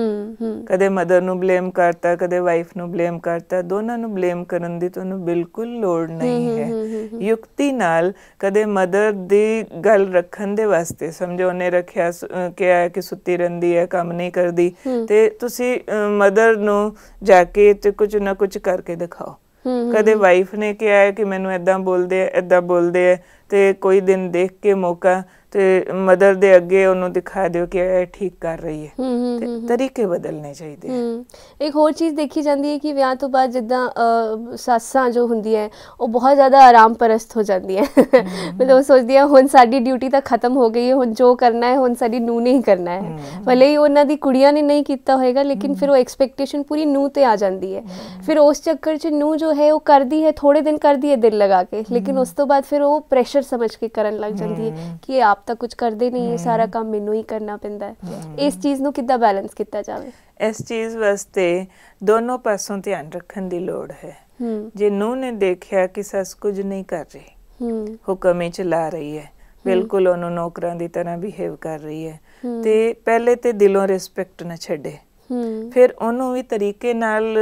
ਕਦੇ ਮਦਰ ਨੂੰ ਬਲੇਮ ਕਰਤਾ, ਕਦੇ ਵਾਈਫ ਨੂੰ ਬਲੇਮ ਕਰਤਾ। ਦੋਨਾਂ ਨੂੰ ਬਲੇਮ ਕਰਨ ਦੀ ਤੁਹਾਨੂੰ ਬਿਲਕੁਲ ਲੋੜ ਨਹੀਂ ਹੈ। ਯੁਕਤੀ ਨਾਲ ਕਦੇ ਮਦਰ ਦੀ ਗੱਲ ਰੱਖਣ ਦੇ ਵਾਸਤੇ, ਸਮਝੋ ਉਹਨੇ ਰੱਖਿਆ ਕਿਹਾ ਕਿ ਸੁੱਤੀ ਰਹਿੰਦੀ ਹੈ, ਕੰਮ ਨਹੀਂ ਕਰਦੀ, ਤੇ ਤੁਸੀਂ ਮਦਰ ਨੂੰ ਜਾ ਕੇ ਤੇ ਕੁਝ ਨਾ ਕੁਝ ਕਰਕੇ ਦਿਖਾਓ। ਕਦੇ ਵਾਈਫ ਨੇ ਕਿਹਾ ਹੈ ਕਿ ਮੈਨੂੰ ਏਦਾਂ ਬੋਲਦੇ ਹੈ ਏਦਾਂ ਬੋਲਦੇ ਹੈ, ਤੇ ਕੋਈ ਦਿਨ ਦੇਖ ਕੇ ਮੌਕਾ ਤੇ ਮਦਰ ਦੇ ਅੱਗੇ ਉਹਨੂੰ ਦਿਖਾ ਦਿਓ ਕਿ ਇਹ ਠੀਕ ਕਰ ਰਹੀ ਹੈ। ਤੇ ਤਰੀਕੇ ਬਦਲਣੇ ਚਾਹੀਦੇ। ਇੱਕ ਹੋਰ ਚੀਜ਼ ਦੇਖੀ ਜਾਂਦੀ ਹੈ ਕਿ ਵਿਆਹ ਤੋਂ ਬਾਅਦ ਜਿੱਦਾਂ ਸੱਸਾਂ ਜੋ ਹੁੰਦੀਆਂ ਉਹ ਬਹੁਤ ਜ਼ਿਆਦਾ ਆਰਾਮ ਪਰਸਤ ਹੋ ਜਾਂਦੀਆਂ। ਮਤਲਬ ਉਹ ਸੋਚਦੀਆਂ ਹੁਣ ਸਾਡੀ ਡਿਊਟੀ ਤਾਂ ਖਤਮ ਹੋ ਗਈ ਹੈ, ਹੁਣ ਜੋ ਕਰਨਾ ਹੈ ਹੁਣ ਸਾਡੀ ਨੂੰਹ ਨੇ ਹੀ ਕਰਨਾ ਹੈ। ਭਲੇ ਹੀ ਉਹਨਾਂ ਦੀ ਕੁੜੀਆਂ ਨੇ ਨਹੀਂ ਕੀਤਾ ਹੋਏਗਾ, ਲੇਕਿਨ ਫਿਰ ਉਹ ਐਕਸਪੈਕਟੇਸ਼ਨ ਪੂਰੀ ਨੂੰਹ ਤੇ ਆ ਜਾਂਦੀ ਹੈ। ਫਿਰ ਉਸ ਚੱਕਰ 'ਚ ਨੂੰਹ ਜੋ ਹੈ ਉਹ करती है थोड़े दिन करती है दिल लगा के, लेकिन उस तो बाद फिर वो प्रेशर समझ के करन लग जाती है कि आप तो कुछ करते नहीं है, सारा काम मैनू ही करना पैंदा है। इस चीज़ नूं किद्दां बैलेंस किया जाए? इस चीज़ वास्ते दोनों पासों ध्यान रखने की लोड़ है। जे नूह ने देखा कि सस कुछ नहीं कर रही, हुक्म ही चला रही है, बिल्कुल उन्होंने नौकरां की तरह बिहेव कर रही है, तो पहले तो दिलों रिस्पैक्ट ना छड्डे, फिर उन्होंने भी तरीके नाल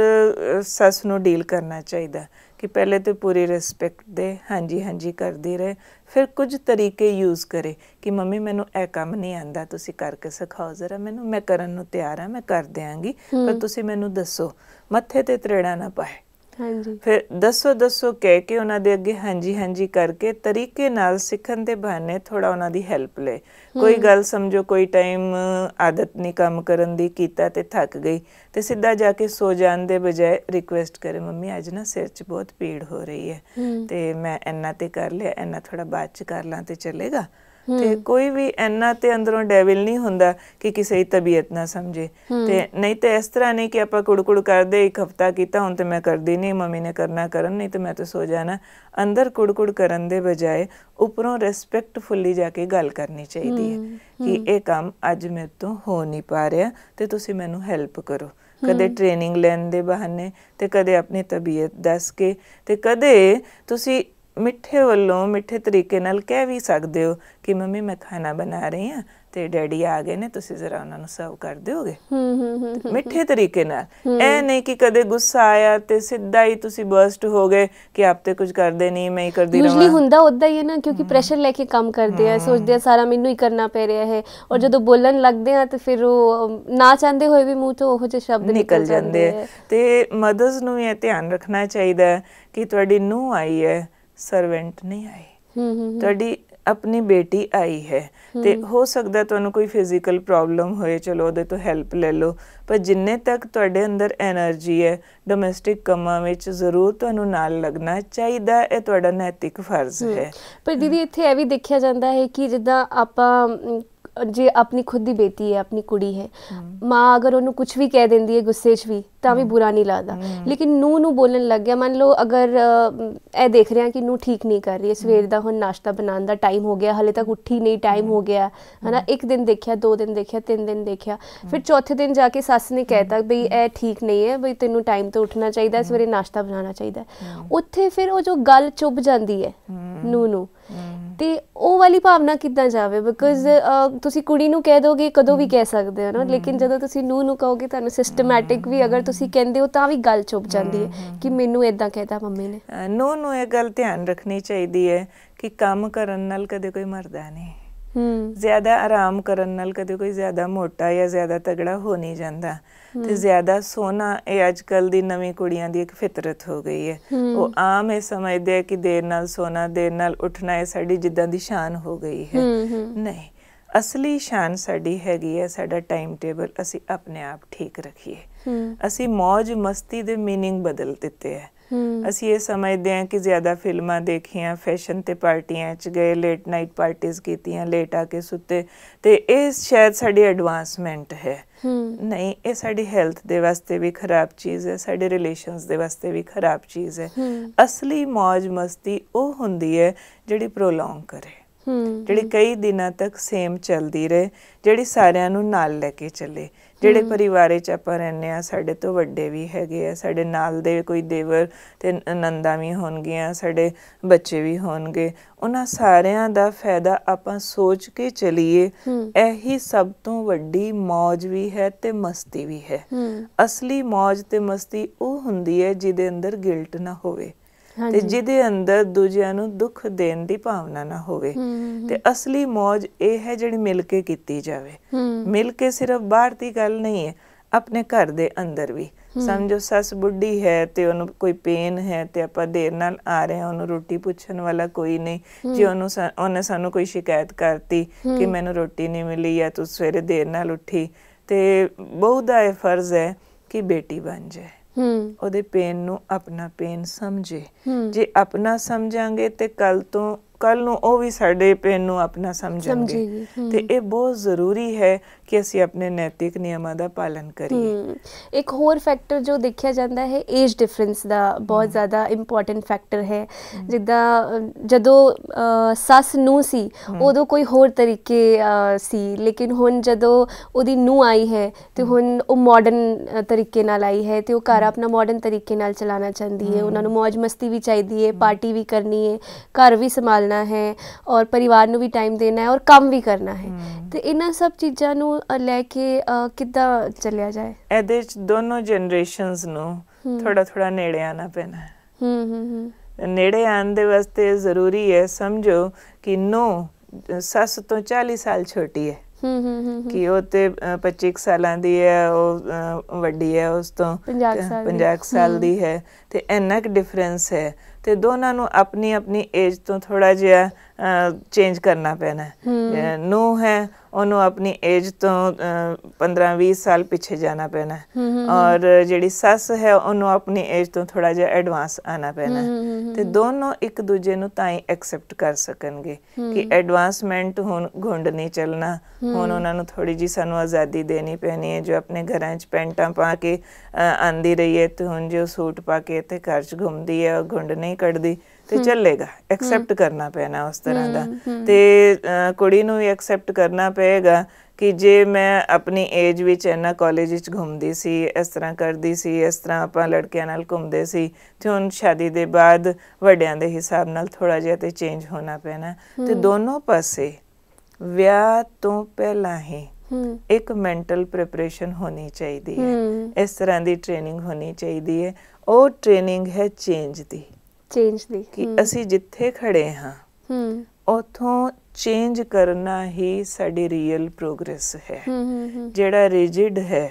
सस नूं डील करना चाहिए कि पहले तो पूरी रिस्पैक्ट दे, हाँ जी करती रहे, फिर कुछ तरीके यूज़ करे कि मम्मी मैनू ए काम नहीं आंदा, तुसी करके सिखाओ जरा मैनू, मैं करन नूं तैयार हाँ, मैं कर देंगी, पर तुसी मैनू दसो, मत्थे ते त्रेड़ा ना पाए। हाँ जी। फिर दसो कह के उन्होंने अगे हाँ जी करके तरीके नाल सीखण दे बहाने थोड़ा उन्होंने हेल्प ले। कोई गल समझो कोई टाइम आदत नहीं काम करन दी, कीता ते थक गई तो सीधा जाके सो जाने दे बजाय रिक्वेस्ट करे मम्मी अज ना सिर च बहुत पीड़ हो रही है, तो मैं इन्ना ते कर लिया, इन्ना थोड़ा बाद च कर ला तो चलेगा। ते कोई भी इन्ना ते अंदरों डेविल नहीं हुंदा कि किसी की तबीयत ना समझे, ते नहीं तो इस तरह नहीं कि आप कुड़ कर दे, एक हफ्ता किया हुण तो मैं करदी नहीं, मम्मी ने करना करन, नहीं तो मैं तो सो जाना। अंदर कुड़ करन दे बजाय उपरों रिस्पैक्टफुली जाके गल करनी चाहिए है कि ये काम अज मेरे तो हो नहीं पा रहा, तो तुसी मैनू हैल्प करो। कदे ट्रेनिंग लैन दे बहाने, ते कदे अपनी तबीयत दस के, ते कदे तुसी मिठे वालों मिठे तरीके नाल कह भी सकते हो कि मम्मी मैं खाना बना रही हाँ तो डैडी आ गए ने, तुसी जरा उन्होंने सर्व कर दोगे, मिठे तरीके नाल। ऐ नहीं कि कदे गुस्सा आया तो सीधा ही तुसी बर्स्ट हो गए कि आप तो कुछ करते नहीं, मैं ही करती रहां। यूजुअली हुंदा उदा ही है ना, क्योंकि प्रेशर लेके काम करते हैं, सोचते हैं सारा मैनू ही करना पै रहा है, और जदों बोलन लगते हैं तो फिर वो ना चाहते हुए भी मूँह तो ओहो जिहे शब्द निकल जाते हैं। ते मदर्स नूं ये ध्यान रखना चाहिए कि तुहाडी नूंह आई है, सर्वेंट नहीं आई, तुहाडी अपनी बेटी आई है, तो हो सकता तुहानू कोई फिजिकल प्रॉब्लम होए, चलो उहदे तो हैल्प ले लो, पर जिन्ने तक तुहाडे अंदर एनर्जी है डोमैस्टिक कमां विच जरूर तुहानू नाल लगना चाहिए, यह तुहाडा नैतिक फर्ज है। पर दीदी इत्थे यह भी देखा जाता है कि जिद्दां आपां जे अपनी खुद की बेटी है, अपनी कुड़ी है, माँ अगर उन्होंने कुछ भी कह देंदी है गुस्से च भी तो भी बुरा नहीं लगता, लेकिन नूह नू बोलन लग गया, मान लो अगर ए देख रहे हैं कि नूह ठीक नहीं कर रही है, सवेर का हुण नाश्ता बनाने का टाइम हो गया, हले तक उठी नहीं, टाइम हो गया है ना, एक दिन देखा, 2 दिन देखा, 3 दिन देखा, फिर चौथे दिन जाके सस ने कहता बई ए ठीक नहीं है, बई तेनू टाइम तो उठना चाहिए, सवेरे नाश्ता बनाना चाहिए, उत्थे फिर वो जो गल चुभ जाती है नूह नू, ते ਉਹ वाली भावना किद्दां जावे, बिकॉज तुसी कुड़ी नू कह दोगे कदों भी कह सकते हो ना, लेकिन जदों तुसी नूह नू कहोगे तुहानू सिस्टमैटिक भी अगर तुसी कहंदे हो तां भी गल चुभ जाती है कि मैनू इदां कहता मम्मी ने। नूह नू ये गल ध्यान रखनी चाहिए है कि काम करन नाल कदे कोई मरदा नहीं, ज्यादा आराम करन नाल कदे कोई ज्यादा मोटा या ज्यादा तगड़ा हो नहीं जाता, ते ज्यादा सोना ये अजकल दी नवीं कुड़ियां दी एक फितरत हो गई है, वो आम ये समझदे है कि देर नाल सोना देर नाल उठना ये साडी जिद्दां दी शान हो गई है। नहीं, असली शान साडी हैगी है साडा टाइम टेबल असी अपने आप ठीक रखिए। असी मौज मस्ती दे मीनिंग बदल दिते है, असी ये समझते हैं कि ज़्यादा फिल्मां देखियां, फैशन ते पार्टियां च गए, लेट नाइट पार्टीज कीतियां, लेट आके सुते, ते ये शायद साडी एडवांसमेंट है। नहीं, ये साडी हेल्थ दे वास्ते भी खराब चीज़ है, साडे रिलेशनस दे वास्ते भी खराब चीज़ है। असली मौज मस्ती वो हुंदी है जिहड़ी प्रोलॉन्ग करे, जिहड़ी कई दिनों तक सेम चलती रहे, जिहड़ी सारियां नूं नाल लैके चले, ਜਿਹੜੇ परिवार च ਆਪਾਂ ਰਹਿੰਦੇ ਆ, ਸਾਡੇ ਤੋਂ ਵੱਡੇ ਵੀ ਹੈਗੇ ਆ, ਸਾਡੇ ਨਾਲ ਦੇ ਕੋਈ ਦੇਵਰ ਤੇ ਨੰਦਾ ਵੀ ਹੋਣਗੀਆਂ, ਸਾਡੇ ਬੱਚੇ ਵੀ ਹੋਣਗੇ, ਉਹਨਾਂ ਸਾਰਿਆਂ ਦਾ ਫਾਇਦਾ ਆਪਾਂ ਸੋਚ ਕੇ ਚਲੀਏ, ਇਹੀ ਸਭ ਤੋਂ ਵੱਡੀ ਮੌਜ ਵੀ ਹੈ ਤੇ ਮਸਤੀ ਵੀ ਹੈ। ਅਸਲੀ ਮੌਜ ਤੇ ਮਸਤੀ ਉਹ ਹੁੰਦੀ ਹੈ ਜਿਹਦੇ ਅੰਦਰ ਗਿਲਟ ਨਾ ਹੋਵੇ, ਤੇ ਜਿਹਦੇ ਅੰਦਰ ਦੂਜਿਆਂ ਨੂੰ ਦੁੱਖ ਦੇਣ ਦੀ ਭਾਵਨਾ ਨਾ ਹੋਵੇ, ਤੇ ਅਸਲੀ ਮੌਜ ਇਹ ਹੈ ਜਿਹੜੀ ਮਿਲ ਕੇ ਕੀਤੀ ਜਾਵੇ। ਮਿਲ ਕੇ ਸਿਰਫ ਬਾਹਰ ਦੀ ਗੱਲ ਨਹੀਂ ਹੈ, ਆਪਣੇ ਘਰ ਦੇ ਅੰਦਰ ਵੀ। ਸਮਝੋ ਸੱਸ ਬੁੱਢੀ ਹੈ ਤੇ ਉਹਨੂੰ ਕੋਈ ਪੇਨ ਹੈ ਤੇ ਆਪਾਂ ਦੇਰ ਨਾਲ ਆ ਰਹੇ ਹਾਂ, ਉਹਨੂੰ ਰੋਟੀ ਪੁੱਛਣ ਵਾਲਾ ਕੋਈ ਨਹੀਂ, ਜੇ ਉਹਨੇ ਸਾਨੂੰ ਕੋਈ ਸ਼ਿਕਾਇਤ ਕਰਤੀ ਕਿ ਮੈਨੂੰ ਰੋਟੀ ਨਹੀਂ ਮਿਲੀ ਜਾਂ ਤੂੰ ਸਵੇਰੇ ਦੇਰ ਨਾਲ ਉੱਠੀ, ਤੇ ਬਹੂ ਦਾ ਇਹ ਫਰਜ਼ ਹੈ ਕਿ ਬੇਟੀ ਬਣ ਜਾਏ, ਉਹਦੇ ਪੇਨ ਨੂੰ ਆਪਣਾ ਪੇਨ ਸਮਝੇ। ਜੇ ਆਪਣਾ ਸਮਝਾਂਗੇ ਤੇ ਕੱਲ ਤੋਂ ਕੱਲ ਨੂੰ ਉਹ ਵੀ ਸਾਡੇ ਪੇਨ ਨੂੰ ਆਪਣਾ ਸਮਝਣਗੇ। ਤੇ ਇਹ ਬਹੁਤ ਜ਼ਰੂਰੀ ਹੈ ਕਿ ਅਸੀਂ ਆਪਣੇ ਨੈਤਿਕ ਨਿਯਮਾਂ ਦਾ ਪਾਲਨ ਕਰੀਏ। ਇੱਕ ਹੋਰ ਫੈਕਟਰ ਜੋ ਦੇਖਿਆ ਜਾਂਦਾ ਹੈ ਏਜ ਡਿਫਰੈਂਸ ਦਾ ਬਹੁਤ ਜ਼ਿਆਦਾ ਇੰਪੋਰਟੈਂਟ ਫੈਕਟਰ ਹੈ। ਜਿੱਦਾਂ ਜਦੋਂ ਸੱਸ ਨੂੰਹ ਸੀ ਉਦੋਂ ਕੋਈ ਹੋਰ ਤਰੀਕੇ ਸੀ, ਲੇਕਿਨ ਹੁਣ ਜਦੋਂ ਉਹਦੀ ਨੂੰਹ ਆਈ ਹੈ ਤੇ ਹੁਣ ਉਹ ਮਾਡਰਨ ਤਰੀਕੇ ਨਾਲ ਆਈ ਹੈ ਤੇ ਉਹ ਘਰ ਆਪਣਾ ਮਾਡਰਨ ਤਰੀਕੇ ਨਾਲ ਚਲਾਉਣਾ ਚਾਹੁੰਦੀ ਹੈ। ਉਹਨਾਂ ਨੂੰ ਮौज ਮਸਤੀ ਵੀ ਚਾਹੀਦੀ ਹੈ, ਪਾर्टी भी करनी है, घर भी संभालना है और परिवार ਨੂੰ ਵੀ टाइम देना है और काम भी करना है। ਤੇ ਇਹਨਾਂ ਸਭ ਚੀਜ਼ਾਂ ਨੂੰ ਲੈ ਕੇ ਕਿੱਦਾਂ ਚੱਲਿਆ ਜਾਏ? ਇਹਦੇ ਚ ਦੋਨੋਂ ਜਨਰੇਸ਼ਨਸ ਨੂੰ ਥੋੜਾ ਨੇੜੇ ਆਉਣਾ ਪੈਣਾ ਹੈ। ਨੇੜੇ ਆਉਣ ਦੇ ਵਾਸਤੇ ਜ਼ਰੂਰੀ ਹੈ, ਸਮਝੋ ਕਿ ਨੂੰਹ ਸੱਸ ਤੋਂ 40 ਸਾਲ ਛੋਟੀ ਹੈ ਕਿ ਉਹ ਤੇ 25 ਸਾਲਾਂ ਦੀ ਹੈ, ਉਹ ਵੱਡੀ ਹੈ ਉਸ ਤੋਂ 50 ਸਾਲ ਦੀ ਹੈ। ਤੇ ਇੰਨਾ ਕੁ ਡਿਫਰੈਂਸ ਹੈ ਤੇ ਦੋਨਾਂ ਨੂੰ ਆਪਣੀ ਆਪਣੀ ਏਜ ਤੋਂ ਥੋੜਾ ਜਿਹਾ ਚੇਂਜ ਕਰਨਾ ਪੈਣਾ। ਨੂੰਹ ਹੈ ਉਹਨੂੰ ਆਪਣੀ ਏਜ ਤੋਂ 15-20 ਸਾਲ ਪਿੱਛੇ ਜਾਣਾ ਪੈਣਾ ਔਰ ਜਿਹੜੀ ਸੱਸ ਹੈ ਉਹਨੂੰ ਆਪਣੀ ਏਜ ਤੋਂ ਥੋੜਾ ਜਿਹਾ ਐਡਵਾਂਸ ਆਉਣਾ ਪੈਣਾ। ਤੇ ਦੋਨੋਂ ਇੱਕ ਦੂਜੇ ਨੂੰ ਤਾਂ ਹੀ ਐਕਸੈਪਟ ਕਰ ਸਕਣਗੇ ਕਿ ਐਡਵਾਂਸਮੈਂਟ ਹੁਣ ਘੁੰਡ ਨਹੀਂ ਚੱਲਣਾ। ਹੁਣ ਉਹਨਾਂ ਨੂੰ ਥੋੜੀ ਜਿਹੀ ਸਾਨੂੰ ਆਜ਼ਾਦੀ ਦੇਣੀ ਪੈਣੀ ਹੈ। ਜੋ ਆਪਣੇ ਘਰਾਂ 'ਚ ਪੈਂਟਾਂ ਪਾ ਕੇ ਆਂਦੀ ਰਹੀ ਹੈ ਤੇ ਹੁਣ ਜੋ ਸੂਟ ਪਾ ਕੇ ਇੱਥੇ ਘਰ 'ਚ ਘੁੰਮਦੀ ਹੈ ਉਹ ਘੁੰਡ ਨਹੀਂ ਕੱਢਦੀ ਤੇ ਚੱਲੇਗਾ। ਐਕਸੈਪਟ ਕਰਨਾ ਪੈਣਾ ਉਸ ਤਰ੍ਹਾਂ ਦਾ। ਤੇ ਕੁੜੀ ਨੂੰ ਵੀ ਐਕਸੈਪਟ ਕਰਨਾ ਪਏਗਾ ਕਿ ਜੇ ਮੈਂ ਆਪਣੀ ਏਜ ਵਿੱਚ ਇੰਨਾ ਕਾਲਜ ਵਿੱਚ ਘੁੰਮਦੀ ਸੀ, ਇਸ ਤਰ੍ਹਾਂ ਕਰਦੀ ਸੀ, ਇਸ ਤਰ੍ਹਾਂ ਆਪਾਂ ਲੜਕਿਆਂ ਨਾਲ ਘੁੰਮਦੇ ਸੀ, ਤੇ ਹੁਣ ਸ਼ਾਦੀ ਦੇ ਬਾਅਦ ਵੱਡਿਆਂ ਦੇ ਹਿਸਾਬ ਨਾਲ ਥੋੜਾ ਜਿਹਾ ਤੇ ਚੇਂਜ ਹੋਣਾ ਪੈਣਾ। ਤੇ ਦੋਨੋਂ ਪਾਸੇ ਵਿਆਹ ਤੋਂ ਪਹਿਲਾਂ ਹੀ ਇੱਕ ਮੈਂਟਲ ਪ੍ਰਿਪਰੇਸ਼ਨ ਹੋਣੀ ਚਾਹੀਦੀ ਹੈ। ਇਸ ਤਰ੍ਹਾਂ ਦੀ ਟ੍ਰੇਨਿੰਗ ਹੋਣੀ ਚਾਹੀਦੀ ਹੈ। ਉਹ ਟ੍ਰੇਨਿੰਗ ਹੈ ਚੇਂਜ ਦੀ ਕਿ ਅਸੀਂ ਜਿੱਥੇ ਖੜੇ ਹਾਂ ਉਥੋਂ ਚੇਂਜ ਕਰਨਾ ਹੀ ਸਾਡੀ ਰੀਅਲ ਪ੍ਰੋਗਰੈਸ ਹੈ। ਜਿਹੜਾ ਰਿਜਿਡ ਹੈ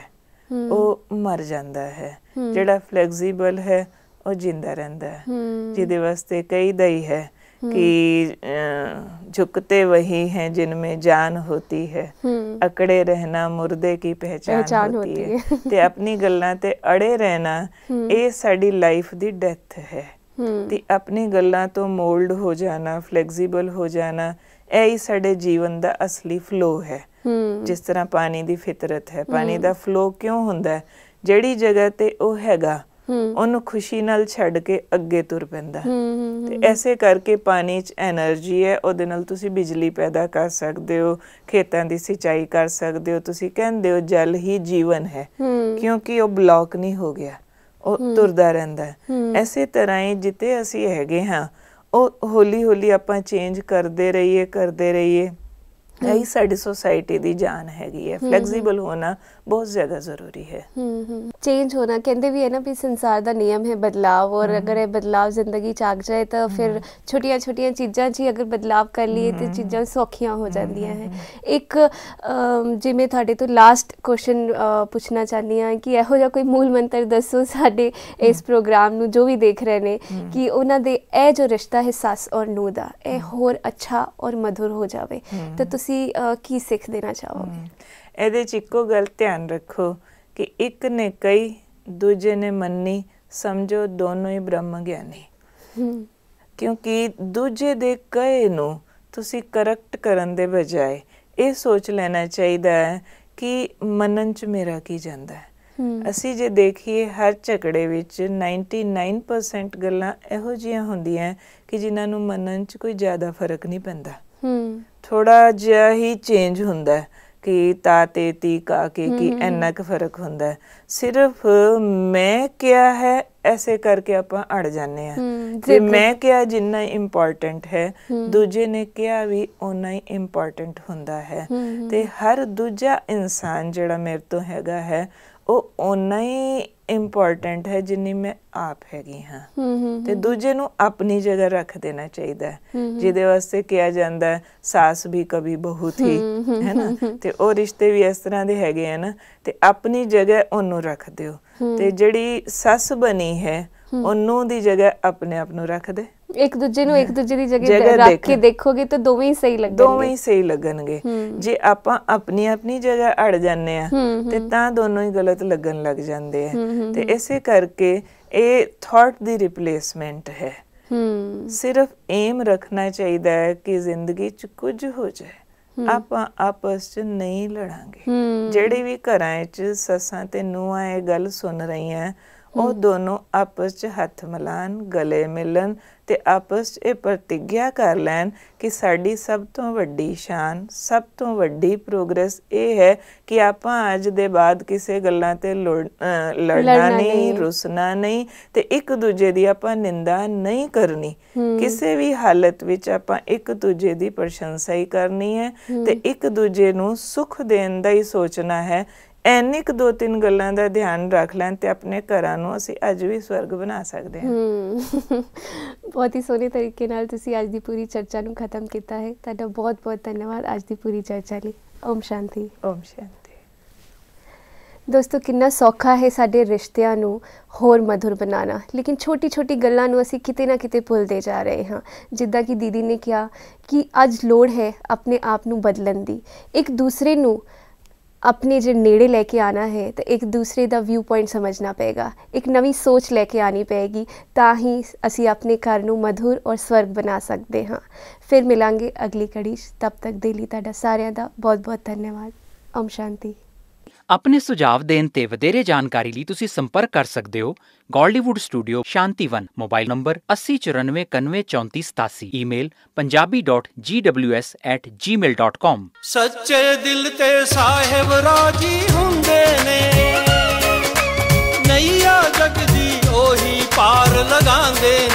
ਉਹ ਮਰ ਜਾਂਦਾ ਹੈ, ਜਿਹੜਾ ਫਲੈਕਸੀਬਲ ਹੈ ਉਹ ਜਿੰਦਾ ਰਹਿੰਦਾ ਹੈ। ਜਿਹਦੇ ਵਾਸਤੇ ਕਹੀਦਾ ਹੀ ਹੈ कि झुकते वही हैं जिनमें जान होती है, अकड़े रहना मुर्दे की पहचान होती है। ते अपनी गल्लां ते अड़े रहना ये साडी लाइफ दी डेथ है। ते अपनी गल्लां तो मोल्ड हो जाना, फ्लैक्सीबल हो जाना, यही साडे जीवन दा असली फ्लो है। जिस तरह पानी दी फितरत है, पानी दा फ्लो क्यों हुंदा है? जिहड़ी जगह ते ओ हैगा ਉਹਨੂੰ ਖੁਸ਼ੀ ਨਾਲ ਛੱਡ ਕੇ ਅੱਗੇ ਤੁਰ ਪੈਂਦਾ। ਤੇ ਐਸੇ ਕਰਕੇ ਪਾਣੀ 'ਚ ਐਨਰਜੀ ਹੈ, ਉਹਦੇ ਨਾਲ ਤੁਸੀਂ ਬਿਜਲੀ ਪੈਦਾ ਕਰ ਸਕਦੇ ਹੋ, ਖੇਤਾਂ ਦੀ ਸਿੰਚਾਈ ਕਰ ਸਕਦੇ ਹੋ। ਤੁਸੀਂ ਕਹਿੰਦੇ ਹੋ ਜਲ ਹੀ ਜੀਵਨ ਹੈ ਕਿਉਂਕਿ ਉਹ ਬਲੌਕ ਨਹੀਂ ਹੋ ਗਿਆ, ਉਹ ਤੁਰਦਾ ਰਹਿੰਦਾ ਹੈ। ਐਸੇ ਤਰ੍ਹਾਂ ਹੀ ਜਿੱਥੇ ਅਸੀਂ ਹੈਗੇ ਹਾਂ ਉਹ ਹੌਲੀ ਹੌਲੀ ਆਪਾਂ ਚੇਂਜ ਕਰਦੇ ਰਹੀਏ। यही साड़ी सोसाइटी दी जान हैगी है। फ्लैक्सीबल होना बहुत ज़्यादा ज़रूरी है। चेंज होना कहते भी है ना भी संसार दा नियम है बदलाव, और अगर ये बदलाव जिंदगी च आ जाए तो फिर छोटिया छोटिया चीज़ां च ही अगर बदलाव कर लिए तो चीज़ां सौखियां हो जांदियां हैं। एक जिवें तुहाडे तो लास्ट क्वेश्चन पुछना चाहनी हाँ कि इहो जिहा कोई मूल मंत्र दसो साडे इस प्रोग्राम नूं जो भी देख रहे ने कि उन्हां दे ए जो रिश्ता है सस और नूह दा ए होर अच्छा और मधुर हो जावे तो तुसी की सिख देना चाहोगे? ਇਹਦੇ 'ਚ ਇੱਕੋ ਗੱਲ ਧਿਆਨ ਰੱਖੋ ਕਿ ਇੱਕ ਨੇ ਕਈ ਦੂਜੇ ਨੇ ਮੰਨੀ, ਸਮਝੋ ਦੋਨੋਂ ਹੀ ਬ੍ਰਹਮ ਗਿਆਨੀ। ਕਿਉਂਕਿ ਦੂਜੇ ਦੇ ਕਹੇ ਨੂੰ ਤੁਸੀਂ ਕਰੈਕਟ ਕਰਨ ਦੇ ਬਜਾਏ ਇਹ ਸੋਚ ਲੈਣਾ ਚਾਹੀਦਾ ਹੈ ਕਿ ਮੰਨਣ 'ਚ ਮੇਰਾ ਕੀ ਜਾਂਦਾ ਹੈ। ਅਸੀਂ ਜੇ ਦੇਖੀਏ ਹਰ ਝਗੜੇ ਵਿੱਚ 99% ਗੱਲਾਂ ਇਹੋ ਜਿਹੀਆਂ ਹੁੰਦੀਆਂ ਕਿ ਜਿਨ੍ਹਾਂ ਨੂੰ ਮੰਨਣ 'ਚ ਕੋਈ ਜ਼ਿਆਦਾ ਫਰਕ ਨਹੀਂ ਪੈਂਦਾ। ਥੋੜਾ ਜਿਹਾ ਹੀ ਚੇਂਜ ਹੁੰਦਾ ਕਿ ਤਾ ਤੇ ਤੀ ਕਾ ਕੇ ਕਿ ਇੰਨਾ ਕੁ ਫਰਕ ਹੁੰਦਾ। ਸਿਰਫ ਮੈਂ ਕਿਹਾ ਹੈ ਐਸੇ ਕਰਕੇ ਆਪਾਂ ਅੜ ਜਾਂਦੇ ਹਾਂ। ਤੇ ਮੈਂ ਕਿਹਾ ਜਿੰਨਾ ਇੰਪੋਰਟੈਂਟ ਹੈ ਦੂਜੇ ਨੇ ਕਿਹਾ ਵੀ ਓਨਾ ਹੀ ਇੰਪੋਰਟੈਂਟ ਹੁੰਦਾ ਹੈ। ਤੇ ਹਰ ਦੂਜਾ ਇਨਸਾਨ ਜਿਹੜਾ ਮੇਰੇ ਤੋਂ ਹੈਗਾ ਹੈ ਉਹ ਓਨਾ ਹੀ ਇੰਪੋਰਟੈਂਟ ਹੈ ਜਿੰਨੀ ਮੈਂ ਆਪ ਹੈਗੀ ਹਾਂ। ਤੇ ਦੂਜੇ ਨੂੰ ਆਪਣੀ ਜਗ੍ਹਾ ਰੱਖ ਦੇਣਾ ਚਾਹੀਦਾ, ਜਿਹਦੇ ਵਾਸਤੇ ਕਿਹਾ ਜਾਂਦਾ ਸਾਸ ਵੀ ਕभी ਬਹੂ ਥੀ, ਹੈ ਨਾ। ਤੇ ਉਹ ਰਿਸ਼ਤੇ ਵੀ ਇਸ ਤਰ੍ਹਾਂ ਦੇ ਹੈਗੇ ਆ ਨਾ। ਤੇ ਆਪਣੀ ਜਗ੍ਹਾ ਉਹਨੂੰ ਰੱਖ ਦਿਓ ਤੇ ਜਿਹੜੀ ਸੱਸ ਬਣੀ ਹੈ ਉਹਨੂੰ ਦੀ ਜਗ੍ਹਾ ਆਪਣੇ ਆਪ ਨੂੰ ਰੱਖ ਦੇ। ਇੱਕ ਦੂਜੇ ਨੂੰ ਇੱਕ ਦੂਜੇ ਦੀ ਜਗ੍ਹਾ ਰੱਖ ਕੇ ਦੇਖੋਗੇ ਤਾਂ ਦੋਵੇਂ ਹੀ ਸਹੀ ਲੱਗਣਗੇ। ਜੇ ਆਪਾਂ ਆਪਣੀ ਆਪਣੀ ਜਗ੍ਹਾ ਅੜ ਜਾਂਦੇ ਆ ਤੇ ਤਾਂ ਦੋਨੋਂ ਹੀ ਗਲਤ ਲੱਗਣ ਲੱਗ ਜਾਂਦੇ ਆ। ਤੇ ਇਸੇ ਕਰਕੇ ਇਹ ਥਾਟ ਦੀ ਰਿਪਲੇਸਮੈਂਟ ਹੈ ਸਿਰਫ ਏਮ ਰੱਖਣਾ ਚਾਹੀਦਾ ਹੈ ਕਿ ਜ਼ਿੰਦਗੀ 'ਚ ਕੁਝ ਹੋ ਜਾਏ, ਆਪਾਂ ਆਪਸ 'ਚ ਨਹੀਂ ਲੜਾਂਗੇ। ਜਿਹੜੇ ਵੀ ਘਰਾਂ 'ਚ ਸੱਸਾਂ ਤੇ ਨੂੰਹਾਂ ਇਹ ਗੱਲ ਸੁਣ ਰਹੀਆਂ, ਉਹ ਦੋਨੋਂ ਆਪਸ 'ਚ ਹੱਥ ਮਿਲਾਣ, ਗਲੇ ਮਿਲਣ ਤੇ ਆਪਸ 'ਚ ਇਹ ਪ੍ਰਤਿੱਗਿਆ ਕਰ ਲੈਣ ਕਿ ਸਾਡੀ ਸਭ ਤੋਂ ਵੱਡੀ ਸ਼ਾਨ, ਸਭ ਤੋਂ ਵੱਡੀ ਪ੍ਰੋਗਰੈਸ ਇਹ ਹੈ ਕਿ ਆਪਾਂ ਅੱਜ ਦੇ ਬਾਅਦ ਕਿਸੇ ਗੱਲਾਂ ਤੇ ਲੜਨਾ ਨਹੀਂ, ਰੁੱਸਣਾ ਨਹੀਂ ਤੇ ਇੱਕ ਦੂਜੇ ਦੀ ਆਪਾਂ ਨਿੰਦਾ ਨਹੀਂ ਕਰਨੀ। ਕਿਸੇ ਵੀ ਹਾਲਤ ਵਿੱਚ ਆਪਾਂ ਇੱਕ ਦੂਜੇ ਦੀ ਪ੍ਰਸ਼ੰਸਾ ਹੀ ਕਰਨੀ ਹੈ ਤੇ ਇੱਕ ਦੂਜੇ ਨੂੰ ਸੁੱਖ ਦੇਣ ਦਾ ਹੀ ਸੋਚਣਾ ਹੈ। ਐਨੀ ਕੁ 2-3 ਗੱਲਾਂ ਦਾ ਧਿਆਨ ਰੱਖ ਲੈਣ ਤੇ ਆਪਣੇ ਘਰਾਂ ਨੂੰ ਅਸੀਂ ਅੱਜ ਵੀ ਸਵਰਗ ਬਣਾ ਸਕਦੇ ਹਾਂ। ਬਹੁਤ ਹੀ ਸੋਹਣੇ ਤਰੀਕੇ ਨਾਲ ਤੁਸੀਂ ਅੱਜ ਦੀ ਪੂਰੀ ਚਰਚਾ ਨੂੰ ਖਤਮ ਕੀਤਾ ਹੈ। ਤੁਹਾਡਾ ਬਹੁਤ ਬਹੁਤ ਧੰਨਵਾਦ ਅੱਜ ਦੀ ਪੂਰੀ ਚਰਚਾ ਲਈ। ਓਮ ਸ਼ਾਂਤੀ। ਓਮ ਸ਼ਾਂਤੀ। ਦੋਸਤੋ, ਕਿੰਨਾ ਸੌਖਾ ਹੈ ਸਾਡੇ ਰਿਸ਼ਤਿਆਂ ਨੂੰ ਹੋਰ ਮਧੁਰ ਬਣਾਉਣਾ, ਲੇਕਿਨ ਛੋਟੀ ਛੋਟੀ ਗੱਲਾਂ ਨੂੰ ਅਸੀਂ ਕਿਤੇ ਨਾ ਕਿਤੇ ਭੁੱਲਦੇ ਜਾ ਰਹੇ ਹਾਂ। ਜਿੱਦਾਂ ਕਿ ਦੀਦੀ ਨੇ ਕਿਹਾ ਕਿ ਅੱਜ ਲੋੜ ਹੈ ਆਪਣੇ ਆਪ ਨੂੰ ਬਦਲਣ ਦੀ, ਇੱਕ ਦੂਸਰੇ ਨੂੰ अपने जो नेड़े लेके आना है तो एक दूसरे का व्यू पॉइंट समझना पेगा, एक नवी सोच लेके आनी पेगी, ताही असी अपने घर नूं मधुर और स्वर्ग बना सकते हाँ। फिर मिलांगे अगली कड़ी, तब तक दे लई तुहाडा सारिਆਂ ਦਾ बहुत बहुत धन्यवाद। ओम शांति। ਆਪਣੇ ਸੁਝਾਅ ਦੇਣ ਤੇ ਵਧੇਰੇ ਜਾਣਕਾਰੀ ਲਈ ਤੁਸੀਂ ਸੰਪਰਕ ਕਰ ਸਕਦੇ ਹੋ Godlywood studio Shantivan, mobile number 8094913487, email punjabi.gws@gmail.com। ਸੱਚੇ ਦਿਲ ਤੇ ਸਾਹਿਬ ਰਾਜੀ ਹੁੰਦੇ ਨੇ, ਨਈਆ ਜਗ ਦੀ ਉਹੀ ਪਾਰ ਲਗਾਉਂਦੇ